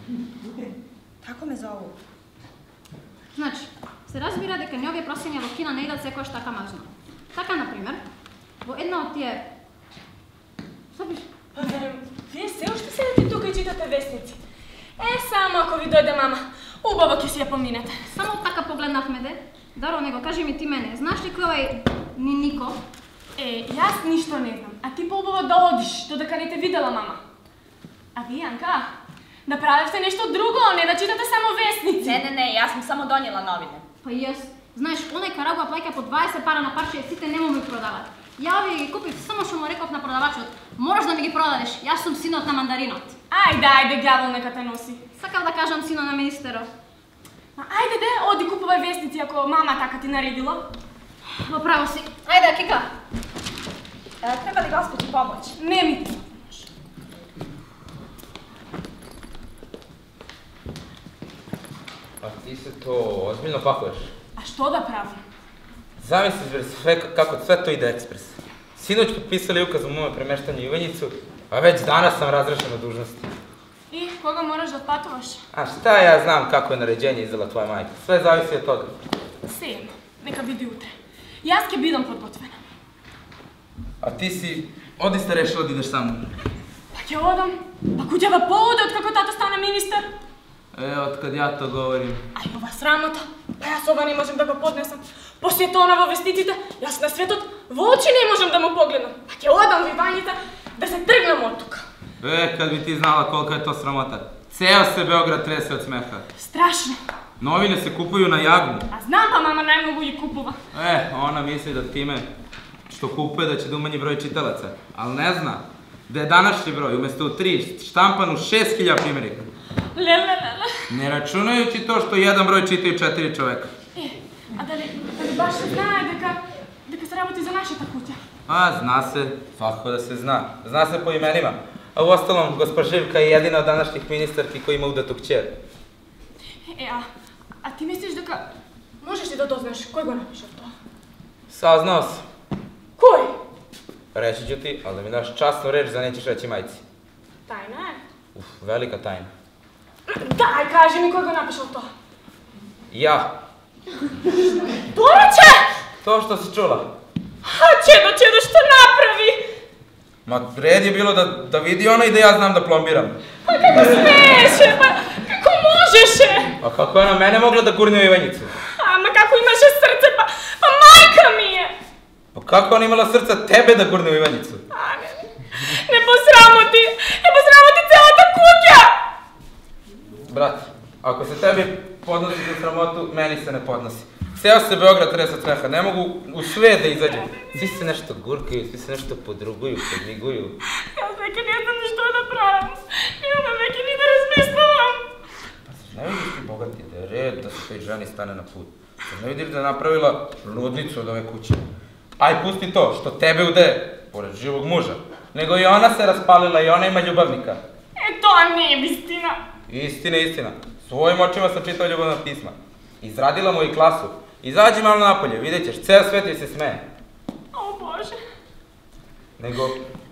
[SPEAKER 10] Tako me zovu.
[SPEAKER 7] Значи, се разбира дека неовие просења во Кина не идат секојаш така мажно. Така, например, во една од тие... Што биш?
[SPEAKER 2] Па, вие се уште седите тука и читате вестници. Само ако ви дојде мама, убаво ќе си ја поминете.
[SPEAKER 7] Само така погледнавме де. Даро, него, кажи ми ти мене, знаеш ли кој овај Нинико?
[SPEAKER 2] Јас ништо не знам, а ти по-убаво да одиш, додека не те видела мама. А ви, Јанка, да правите нешто друго, не да читате само вестници.
[SPEAKER 10] Не, јас сум само донела новине.
[SPEAKER 7] Па и јас. Знаеш, онај карагуа плаќа по 20 пара на парче и сите не му ми продават. Ја овие ги купив, само што му реков на продавачот, мораш да ми ги продадеш, јас сум синот на мандаринот.
[SPEAKER 2] Ајде, ѓавол нека те носи.
[SPEAKER 7] Сакав да кажам сино на министерот.
[SPEAKER 2] Ајде, оди купувај вестници ако мама така ти наредила.
[SPEAKER 7] Во право си.
[SPEAKER 10] Ајде, Кика. Треба ли Господи помоќ?
[SPEAKER 2] Не ми треба помош.
[SPEAKER 4] А ти се то озbiljno pakuješ.
[SPEAKER 2] А што да правам?
[SPEAKER 4] Zamisli kako sve to ide ekspres. Sinoć potpisali ukaz o mome premeštanju u Ivanjicu, a već danas sam razrešen od dužnosti.
[SPEAKER 2] И кога мораш да отпатуваш?
[SPEAKER 4] A šta ja znam kako je naređenje izdala tvoja majka? Sve zavisi od toga.
[SPEAKER 2] Сејно, нека биде утре. Јас ќе бидам подготвена.
[SPEAKER 4] A ti si odista rešila da ideš sa mnom?
[SPEAKER 2] Па ќе одам. Па куќава полуде од како тато стана министар.
[SPEAKER 4] Otkad ja to govorim.
[SPEAKER 2] Ај, ова срамота. Па јас ова не можем да го поднесам. После тоа во вестиците, јас на светот во очи не можем да му погледнам. Па ќе одам во Ивањица да се тргнам од тука.
[SPEAKER 4] Kad bi ti znala kolika je to sramota. Ceo se Beograd trese od smeha.
[SPEAKER 2] Страшно.
[SPEAKER 4] Novine se kupuju na jagmu.
[SPEAKER 2] А знам, па мама најмногу ги купува.
[SPEAKER 4] Ona misli da time što kupuje da će da umanji broj čitalaca. Ali ne zna da je današnji broj umjesto u 3 štampan u 6000 primjerika. Ne računajući to što jedan broj čitaju 4 čoveka.
[SPEAKER 2] А дали баш се знае дека се работи за нашата куќа?
[SPEAKER 4] Zna se, svakako da se zna. Zna se po imenima. A u ostalom, gospa Živka je jedina od današnjih ministarki koji ima udatu kćer.
[SPEAKER 2] А ти мислиш дека можеш ли да дознаеш кој го напишал тоа?
[SPEAKER 4] Saznao sam.
[SPEAKER 2] Кој?
[SPEAKER 4] Reći ću ti, ali da mi daš časnu reč da nećeš reći majci.
[SPEAKER 2] Тајна е.
[SPEAKER 4] Velika tajna.
[SPEAKER 2] Дај, кажи ми кој го напишал тоа.
[SPEAKER 4] Ja.
[SPEAKER 2] Дорече!
[SPEAKER 4] To što si čula.
[SPEAKER 2] Чедо, што направи?
[SPEAKER 4] Ma red je bilo da vidi ona i da ja znam da plombiram.
[SPEAKER 2] Pa kako smеше, pa kako možеше?
[SPEAKER 4] A kako je ona mene mogla da gurne u Ivanjicu?
[SPEAKER 2] Ама како имаше срце, па мајка ми е.
[SPEAKER 4] Pa kako ona imala srca tebe da gurne u Ivanjicu?
[SPEAKER 2] Не посрамоти целата куќа.
[SPEAKER 4] Brat, ako se tebi podnosi za sramotu, meni se ne podnosi. Ceo se Beograd trese od smeha, ne mogu u sve da izađem. Svi se nešto gurkaju, svi se nešto podruguju, podmiguju.
[SPEAKER 2] Јас веќе не знам што да правам. Немам веќе ни да размислувам.
[SPEAKER 4] Ne vidiš ti, bogati, da je red da se toj ženi stane na put. Ne vidiš da je napravila ludnicu od ove kuće. Aj, pusti to, što tebe ude, pored živog muža. Nego i ona se raspalila i ona ima ljubavnika.
[SPEAKER 2] Тоа не е вистина.
[SPEAKER 4] Istina. Svojim očima sam čitao ljubavna pisma. Izradila mu i klasu. Izađi malo napolje, vidjet ćeš, ceo svet joj se smeje.
[SPEAKER 2] О, Боже.
[SPEAKER 4] Nego...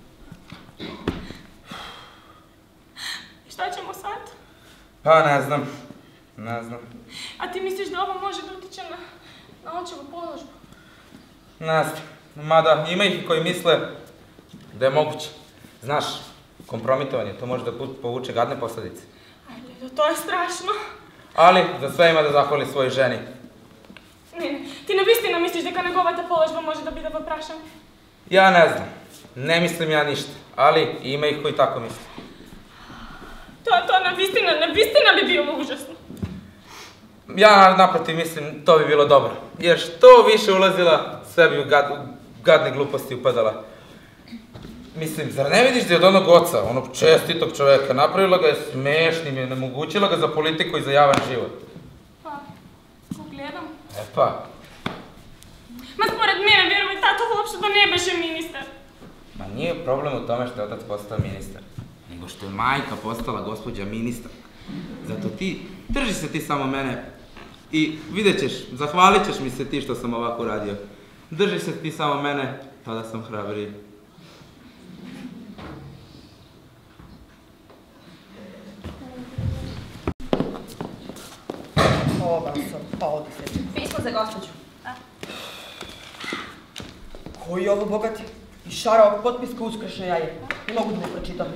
[SPEAKER 2] Šta ćemo sad?
[SPEAKER 4] Pa ne znam.
[SPEAKER 2] A ti misliš da ovo može da utiče na očevu položbu?
[SPEAKER 4] Ne znam. Mada ima ih koji misle da je moguće. Znaš, kompromitovanje, to može da povuče gadne posledice.
[SPEAKER 2] Ajde, to je strašno.
[SPEAKER 4] Ali, za sve ima da zahvali svojoj ženi.
[SPEAKER 2] Ne, ti навистина misliš дека неговата положба може да биде во прашање?
[SPEAKER 4] Ja ne znam. Ne mislim ja ništa. Ali, ima ih koji tako misle.
[SPEAKER 2] Тоа навистина би било ужасно.
[SPEAKER 4] Ja naprotiv mislim, to bi bilo dobro. Jer što više ulazila, sve bi u gadne gluposti upadala. Mislim, zar ne vidiš da je od onog oca, onog čestitog čoveka, napravila ga je smešnim i nemogućila ga za politiku i za javan život?
[SPEAKER 2] Pa, го гледам.
[SPEAKER 4] Pa.
[SPEAKER 2] Ма според мене, верувај, тато воопшто да не беше министар.
[SPEAKER 4] Ma nije problem u tome što je otac postao ministar, nego što je majka postala gospođa ministar. Zato drži se ti samo mene i vidjet ćeš, zahvalit ćeš mi se ti što sam ovako uradio. Drži se ti samo mene, tada sam hrabriji.
[SPEAKER 1] Pa odi se.
[SPEAKER 10] Pismo za gospođu.
[SPEAKER 1] Koji je ovo bogati? I šarao potpis kao uskršnje jaje. Ne mogu da mu pročitam.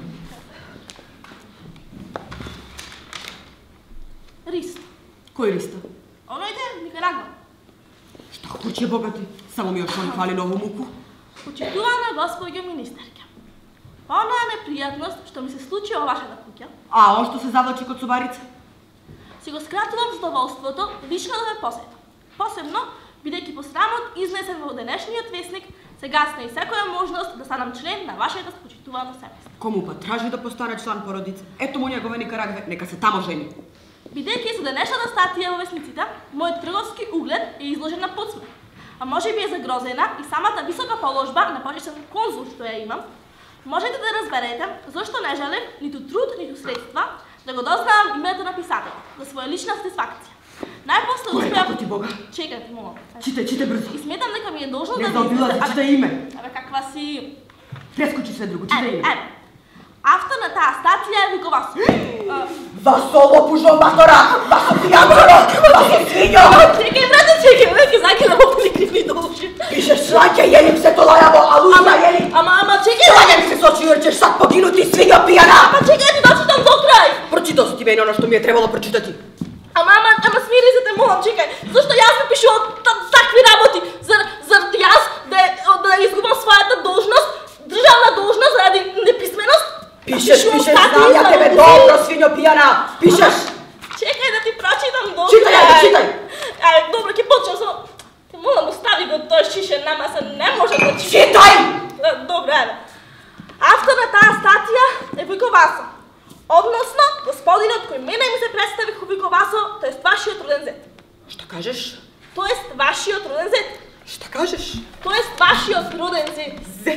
[SPEAKER 8] Risto.
[SPEAKER 1] Koji Risto?
[SPEAKER 8] Ono ide Nikaragva.
[SPEAKER 1] Šta hoće bogati? Samo mi još on hvali novu muku.
[SPEAKER 8] Почитувана госпоѓо министерка. Ona je neprijatnost što mi se случила вашата куќа.
[SPEAKER 1] A on što se zavlači kod Subarice?
[SPEAKER 8] Си го скратувам задоволството лично да ме посетам. Посебно, бидејќи посрамот изнесен во денешниот весник, се гасне и секоја можност да станам член на вашето почитувано семејство.
[SPEAKER 1] Кому па тражи да постане члан породице? Ето му негове Никарагве, нека се тамо жени.
[SPEAKER 8] Бидејќи со денешната статија во весниците, мојот трговски углед е изложен на подсмех. А може би е загрозена и самата висока положба на почетен конзул што ја имам, можете да разберете зашто не жалев ниту труд, ниту средства да го дознавам името на писател, за своја лична сатисфакција. Најпосле успеав...
[SPEAKER 1] ти Бога?
[SPEAKER 8] Чекајте, молам.
[SPEAKER 1] Читай брзо.
[SPEAKER 8] И сметам дека ми е должно
[SPEAKER 1] не
[SPEAKER 8] да...
[SPEAKER 1] Не заобилази, читай име.
[SPEAKER 8] Абе, каква си...
[SPEAKER 1] Прескочи све друго, читай име.
[SPEAKER 8] Автор на таа статија е Вико Васо.
[SPEAKER 1] Васо лопужо матора! Васо пијаморо! Васо свињо!
[SPEAKER 8] Чекај, брате, чекај, веќе закидам во никакви должи.
[SPEAKER 1] Пишеш слаѓа, јели се то лајаво, а луза јели?
[SPEAKER 8] Ама, чекај!
[SPEAKER 1] Слаѓа ми се сочи, jer ćeš sad poginuti, свињо пијана!
[SPEAKER 8] Ама чекај, ти дочитам до крај!
[SPEAKER 1] Прочитал си ти мене оно што ми е требало прочитати.
[SPEAKER 8] Ама смири се те, молам, чекај. Зашто јас ми пишувам такви работи? Зар јас да изгубам својата должност, државна должност заради неписменост?
[SPEAKER 1] Пишеш, знам ја тебе добро, свињо пијана, пишеш!
[SPEAKER 8] Чекај да ти прочитам до
[SPEAKER 1] Читај, ајде, читај!
[SPEAKER 8] Ајде, добро, ќе почнам со... Те молам, остави го тој шишен на маса, не може да читам.
[SPEAKER 1] Читај!
[SPEAKER 8] Добро, ајде. Автор на таа статија е Вико Васо. Односно, господинот кој мене ми се представи како Вико Васо, тоест вашиот роден зет.
[SPEAKER 1] Šta kažeš?
[SPEAKER 8] Тоест вашиот роден зет.
[SPEAKER 1] Šta kažeš?
[SPEAKER 8] Тоест вашиот роден зет.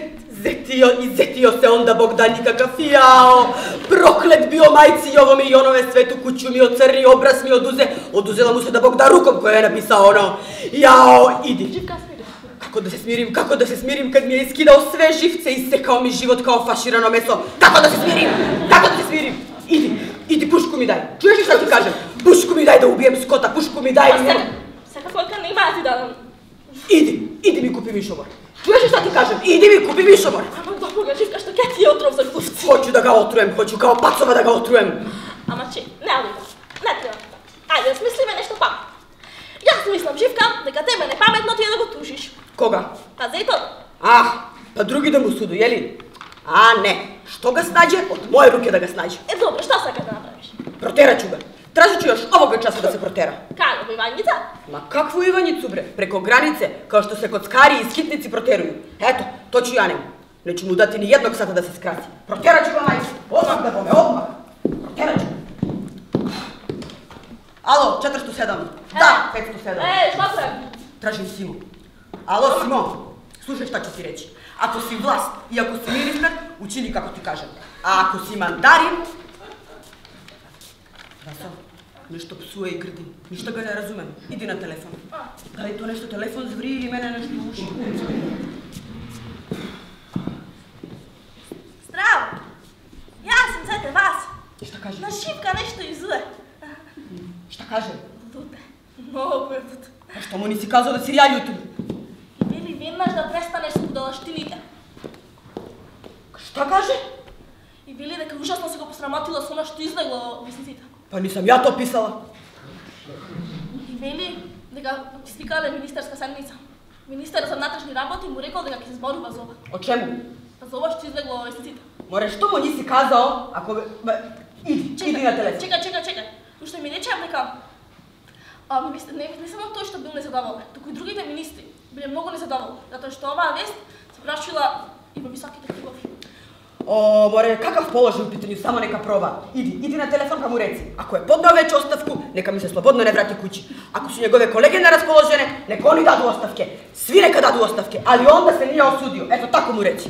[SPEAKER 1] Zetio se onda Bog da nikakav jao. Proklet bio majci i ovo mi i onove svetu kuću mi ocrni, obraz mi oduzela mu se da Bog da rukom koja je napisao ono. Jao, idi. Kako da se smirim kad mi je iskidao sve živce i sekao mi život kao faširano meso. Kako da se smirim? Idi, pušku mi daj. Čuješ li šta ti kažem? Pušku mi daj da ubijem skota, pušku mi daj.
[SPEAKER 8] Seka koľka nema ja ti dam.
[SPEAKER 1] Idi mi kupi mišomor. Čuješ li šta ti kažem? Idi mi kupi mišomor.
[SPEAKER 8] Ama do Boga, Živka, što kaj ti je otrov za gluvci?
[SPEAKER 1] Hoću da ga otrujem, hoću kao pacova da ga otrujem.
[SPEAKER 8] Ama če, ne odida, ne treba tako. Ajde, smisli me nešto pametno. Ja mislim, Živka, neka tebe nepametno ti je da go tužiš.
[SPEAKER 1] Koga?
[SPEAKER 8] Pa Zejto.
[SPEAKER 1] Pa drugi da mu sudu, jeli? A ne, što ga snađe, od moje ruke da ga snađe.
[SPEAKER 8] Dobro, šta sad da napraviš?
[SPEAKER 1] Proterat ću ga. Tražit ću još ovoga časa da se protera.
[SPEAKER 8] Kako, Ivanjica?
[SPEAKER 1] Ma kakvu Ivanjicu bre? Preko granice, kao što se kockari i skitnici proteruju. Eto, to ću ja neću mu dati ni jednog sata da se skrati. Proterat ću ga majci, odmah da bome, odmah. Proterat ću. Alo, 407. Da, 507.
[SPEAKER 8] Šta treba?
[SPEAKER 1] Tražim Simu. Alo, Simo, slušaj šta ću ti reći. Ako si vlast i ako si ministar, učini kako ti kažem. A ako si mandarin... Vaso, nešto psuje i grdi. Ništa ga ne razumem. Idi na telefon. Da li to nešto telefon zvri ili mene nešto uši?
[SPEAKER 8] Zdravo! Ja sam Zete Vas.
[SPEAKER 1] Šta kaže?
[SPEAKER 8] Na Živka nešto izuje.
[SPEAKER 1] Šta kaže?
[SPEAKER 8] Dute. Mnogo je dute.
[SPEAKER 1] A što mu nisi kazao da si ja ljutim?
[SPEAKER 8] Bili веднаш да престанеш со будалштините.
[SPEAKER 1] Šta kaže?
[SPEAKER 8] И били дека ужасно се го посрамотила со она што излегло во весниците.
[SPEAKER 1] Pa nisam ja to pisala.
[SPEAKER 8] И вели дека ќе свикале министерска седница. Министерот за внатрешни работи му рекол дека ќе се зборува за ова.
[SPEAKER 1] O čemu?
[SPEAKER 8] Па за ова што излегло во весниците.
[SPEAKER 1] Море, što mu nisi kazao, ako... Idi na telefon.
[SPEAKER 8] Чекај. Уште ми речеа дека не само тој што бил незадоволен, туку и другите министри биле многу незадоволни, затоа што оваа вест се прошила и во високите кругови.
[SPEAKER 1] O, more, kakav položaj u pitanju, samo neka proba. Idi na telefon pa mu reci. Ako je podneo već ostavku, neka mi se slobodno ne vrati kući. Ako su njegove kolege neraspoložene, neka oni dadu ostavke. Svi neka dadu ostavke, ali onda se nije osudio. Eto, tako mu reci.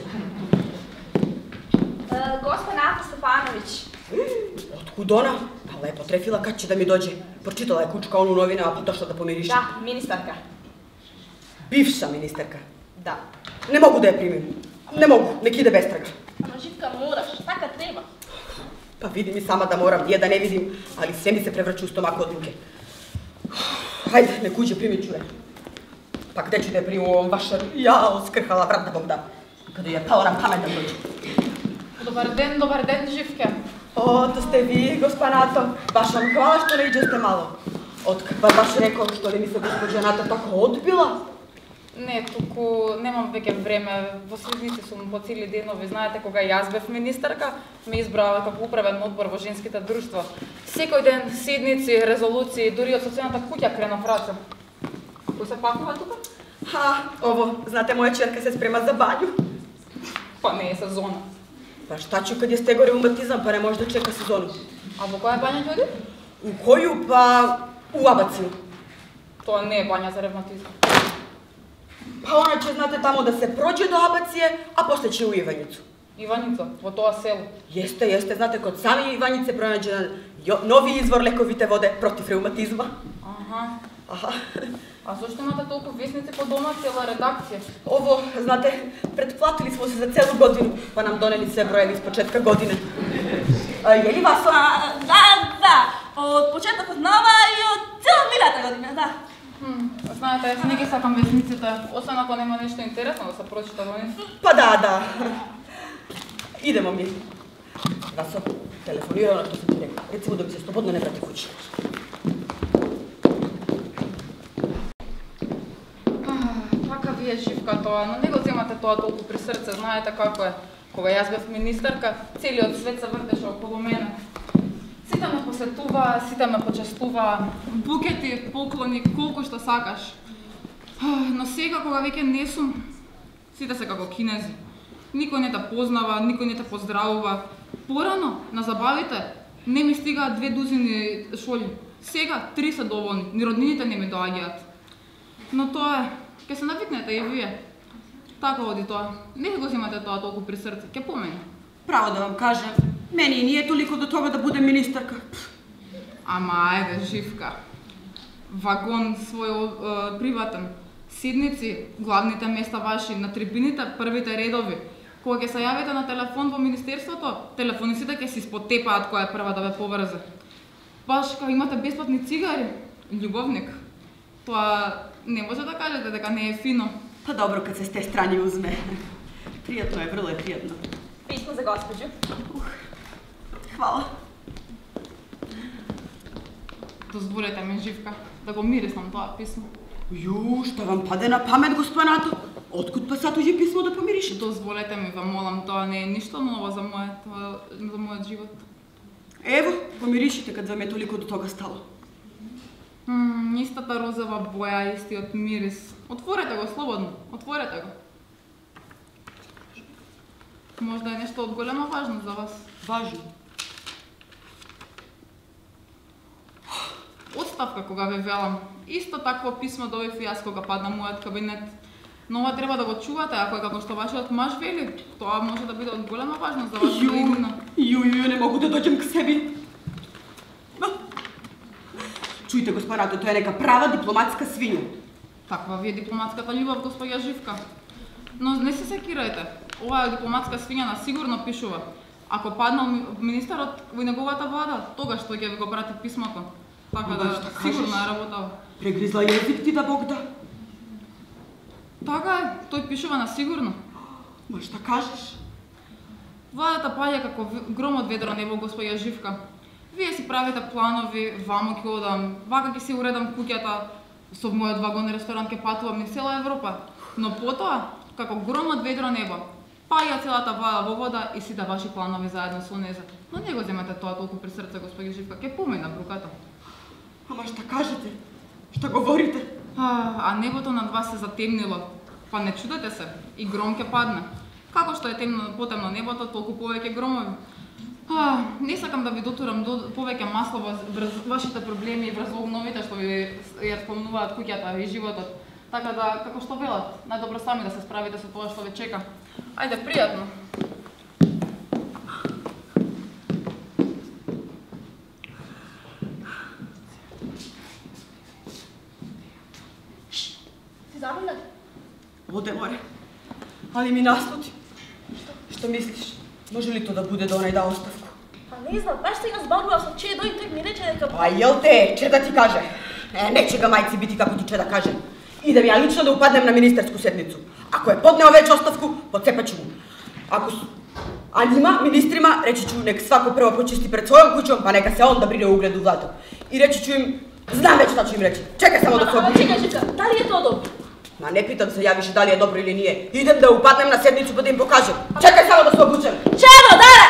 [SPEAKER 10] Gospa Nata Stefanović.
[SPEAKER 1] Otkud ona? Pa lepo trefila kad će da mi dođe. Pročitala je kučka onu novinama pa došla da pomiriše.
[SPEAKER 10] Da, ministarka.
[SPEAKER 1] Bivša ministarka.
[SPEAKER 10] Da.
[SPEAKER 1] Ne mogu da je primim. Ne mogu, nek ide bestraga.
[SPEAKER 8] Ама Живка, мораш, така треба.
[SPEAKER 1] Pa vidim i sama da moram, nije da ne vidim, ali sve mi se prevrće u stomaku od muke. Hajde, nek uđe, primit ću je. Pa gde ću da je primu ovom vašem? Jao, skrhala vrat da Bog da. Kada je palo nam pamet da dođe.
[SPEAKER 5] Dobar den, Živke.
[SPEAKER 1] O, to ste vi, gospa Nato. Baš vam hvala što ne iđeste malo. Otkad pa baš rekao što li mi se gospođa Nato tako odbila?
[SPEAKER 5] Не, туку немам веќе време, во следните сум по цели денови. Знаете, кога јас бев министарка, ме избрава како управен одбор во женските друштва. Секој ден седници, резолуции, дури од социјалната куќа кренав раце. Кој се пакува тука?
[SPEAKER 1] Ovo, znate, moja čerka se sprema za banju.
[SPEAKER 5] Па не е сезона.
[SPEAKER 1] Pa šta ću kad je stego reumatizam, pa ne može da čeka sezonu?
[SPEAKER 5] А во која бања људи?
[SPEAKER 1] U koju? Pa u Abaciju.
[SPEAKER 5] Тоа не е бања за ревматизам.
[SPEAKER 1] Pa ona će, znate, tamo da se prođe do Abacije, a posle će u Ivanjicu.
[SPEAKER 5] Иваница, во тоа село.
[SPEAKER 1] Jeste, znate, kod same Ivanjice pronađen novi izvor lekovite vode protiv reumatizma.
[SPEAKER 5] Aha. А зашто имате толку весници по дома, цела редакција?
[SPEAKER 1] Ovo, znate, pretplatili smo se za celu godinu, pa nam doneli sve brojevi iz početka godine. Je li vas?
[SPEAKER 8] Да, од почетокот на ова и од цела мината година, да.
[SPEAKER 5] Знаете, јас не ги сакам весниците, освен ако нема нешто интересно да се прочита во нив.
[SPEAKER 1] Pa da. Idemo mi. Vaso, telefonirao na što sam ti rekao. Recimo da mi se slobodno ne vrati kući.
[SPEAKER 5] Така ви е, Живка, тоа, но не го земате тоа толку при срце, знаете како е. Кога јас бев министарка, целиот свет се вртеше околу мене. Сите ме посетува, сите ме почестува, букети, поклони, колку што сакаш. Но сега, кога веќе не сум, сите се како кинези. Никој не те познава, никој не те поздравува. Порано, на забавите, не ми стигаат 2 дузини шоли. Сега 3 се доволни, ни роднините не ми доаѓаат. Но тоа е, ќе се навикнете и вие. Така оди тоа. Не го земате тоа толку при срце, ќе помени.
[SPEAKER 1] Право да вам кажем, meni i nije toliko do toga da budem ministarka.
[SPEAKER 5] Ама ајде, Живка. Вагон свој приватен. Седници, главните места ваши, на трибините, првите редови. Кога ќе се јавите на телефон во министерството, телефонисите ќе си спотепаат која е прва да ве поврзе. Баш кога имате бесплатни цигари, љубовник. Тоа не може да кажете дека не е фино.
[SPEAKER 1] Pa dobro kad se s te strane uzme. Prijatno je, vrlo je prijatno.
[SPEAKER 3] Pismo za gospođu.
[SPEAKER 1] Hvala.
[SPEAKER 5] Дозволете ми, Живка, да го мириснам тоа писмо.
[SPEAKER 1] Šta vam pade na pamet, gospodinato? Otkud pa sad uđe pismo da pomirišete?
[SPEAKER 5] Дозволете ми, ве молам, тоа не е ништо ново за мојот живот.
[SPEAKER 1] Evo, pomirišite kad vam je toliko do toga stalo.
[SPEAKER 5] Истата розова боја, истиот мирис. Отворете го слободно, отворете го. Можда е нешто од голема важност за вас.
[SPEAKER 1] Важно?
[SPEAKER 5] Отставка кога ве велам. Исто такво писмо добив и јас кога падна мојот кабинет. Но ова треба да го чувате, ако е како што вашиот маж вели, тоа може да биде од голема важност за вашата иднина.
[SPEAKER 1] Не могу да доđem k sebi. Čujte, gospodinato, to je neka prava diplomatska svinja.
[SPEAKER 5] Таква ви е дипломатската љубов, господја Живка. Но не се секирајте. Оваа дипломатска свиња на сигурно пишува. Ако паднал министерот во неговата влада, тогаш тој ќе ви го прати писмото. Така да сигурно е работава.
[SPEAKER 1] Прегризла језик ти да Бог да.
[SPEAKER 5] Така е, тој пишува на сигурно.
[SPEAKER 1] Ма шта кажеш?
[SPEAKER 5] Владата паѓа како гром од ведро небо, господја Живка. Вие си правите планови, вамо ќе одам, вака ќе си уредам куќата, со мојот вагон ресторант ќе патувам низ цела Европа. Но потоа, како гром од ведро небо, паѓа целата влада во вода и сите ваши планови заедно со неза. Но не го земете тоа толку при срце, господја Живка, ќе помина бруката.
[SPEAKER 1] Ама шта кажете? Шта говорите?
[SPEAKER 5] А небото над вас се затемнило. Па не чудете се, и гром ќе падне. Како што е потемно небото, толку повеќе громови. Не сакам да ви дотурам повеќе масло врз вашите проблеми и врз обновите што ви ја спомнуваат куќата и животот. Така да, како што велат, најдобро сами да се справите со тоа што ве чека. Ајде, пријатно.
[SPEAKER 3] Си забавна?
[SPEAKER 1] Оде море. Ali mi nasludi. Što misliš? Može li to da bude da onaj da ostavku?
[SPEAKER 8] Pa ne znam, baš se ga zbarula sa Čedo i tek mi reče neka...
[SPEAKER 1] Pa jel te, Čeda ti kaže? Neće ga majci biti kako ti če da kaže. Idem ja lično da upadnem na ministarsku sednicu. Ako je podneo već ostavku, pocepat ću mu. A njima, ministrima, reći ću nek svako prvo počisti pred svojom kućom, pa neka se onda brine o ugledu vladu. I reći ću im, znam već šta ću im reći. Čekaj samo da se obučim.
[SPEAKER 8] Čekaj, da li je to dobro?
[SPEAKER 1] Ma ne pitam se ja više da li je dobro ili nije. Idem da upadnem na sednicu pa da im pokažem. Čekaj samo da se obučem.
[SPEAKER 8] Čelo, Dara!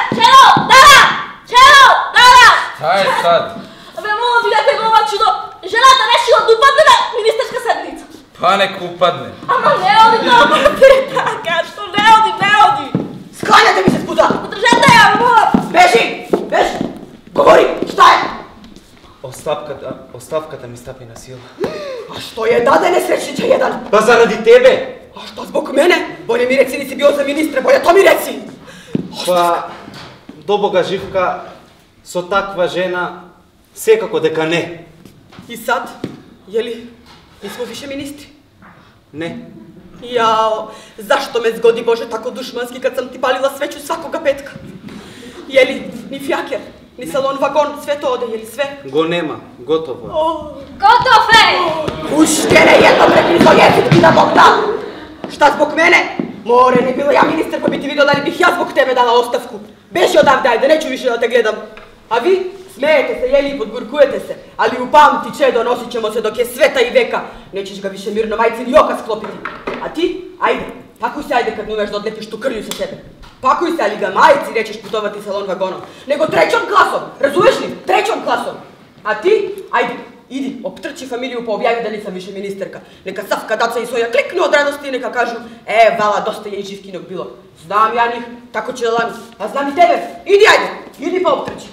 [SPEAKER 4] Šta je sad?
[SPEAKER 8] Абе, моля ви да те го мачудо. Жената решила да упадне на министерска седница.
[SPEAKER 4] Pa nek upadne.
[SPEAKER 8] Ама не оди дома, така, што не оди.
[SPEAKER 1] Sklanjate mi se s puta!
[SPEAKER 8] Држете ја, моля.
[SPEAKER 1] Beži! Govori, šta je?
[SPEAKER 6] Ostavkata mi stapi na silu.
[SPEAKER 1] A što je dade nesrećniče jedan?
[SPEAKER 6] Pa zaradi tebe!
[SPEAKER 1] A šta zbog mene? Bolje mi reci nisi bio za ministre, bolje to mi reci!
[SPEAKER 6] Pa, do Boga Živka, so takva žena, sekako дека не.
[SPEAKER 1] I sad, jeli, nismo više ministri?
[SPEAKER 6] Не.
[SPEAKER 1] Jao, zašto me zgodi Bože tako dušmanski kad sam ti palila sveću svakoga petka? Jeli, ni fjaker, ni salon vagon, sve to ode, jeli sve?
[SPEAKER 6] Го нема, готово е.
[SPEAKER 8] Готов е!
[SPEAKER 1] Uštene jednom rekli jezik ti da Bog da! Šta zbog mene? More, ne bilo ja ministar pa bi ti vidio da li bih ja zbog tebe dala ostavku. Beži odavde, ajde, neću više da te gledam. A vi, smijete se, jeli i podgurkujete se, ali upamti Čedo, nosit ćemo se dok je sveta i veka. Nećeš ga više mirno majci ni oka sklopiti. A ti, ajde, pakuj se ajde kad ne umeš da odlepiš tu krlju sa sebe. Pakuj se, ali ga majci nećeš putovati salon vagonom, nego trećom klasom, razumeš li? Trećom klasom. A ti, ajde, idi, optrči familiju pa objavi da nisam više ministerka. Neka Savka, Daca i Soja kliknu od radosti i neka kažu, vala, dosta je i Živkinog bilo. Znam ja njih, tako će lani, a znam i tebe. Idi, ajde, idi pa optrči.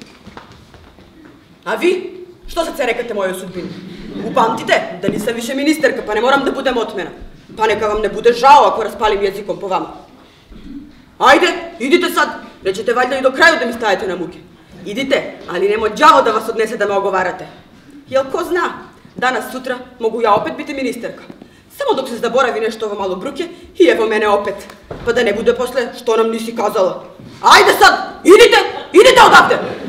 [SPEAKER 1] A vi, što sad se rekate mojoj sudbini? Upamtite da nisam više ministerka, pa ne moram da budem otmena. Pa neka vam ne bude žao ako raspalim jezikom po vama. Ajde, idite sad, nećete valjda i do kraju da mi stajete na muke. Idite, ali nemo đavo da vas odnese da me ogovarate. Jel ko zna, danas, sutra mogu ja opet biti ministerka. Samo dok se zaboravi nešto ovo malo bruke i evo mene opet. Pa da ne bude posle što nam nisi kazala. Ajde sad, idite odavde!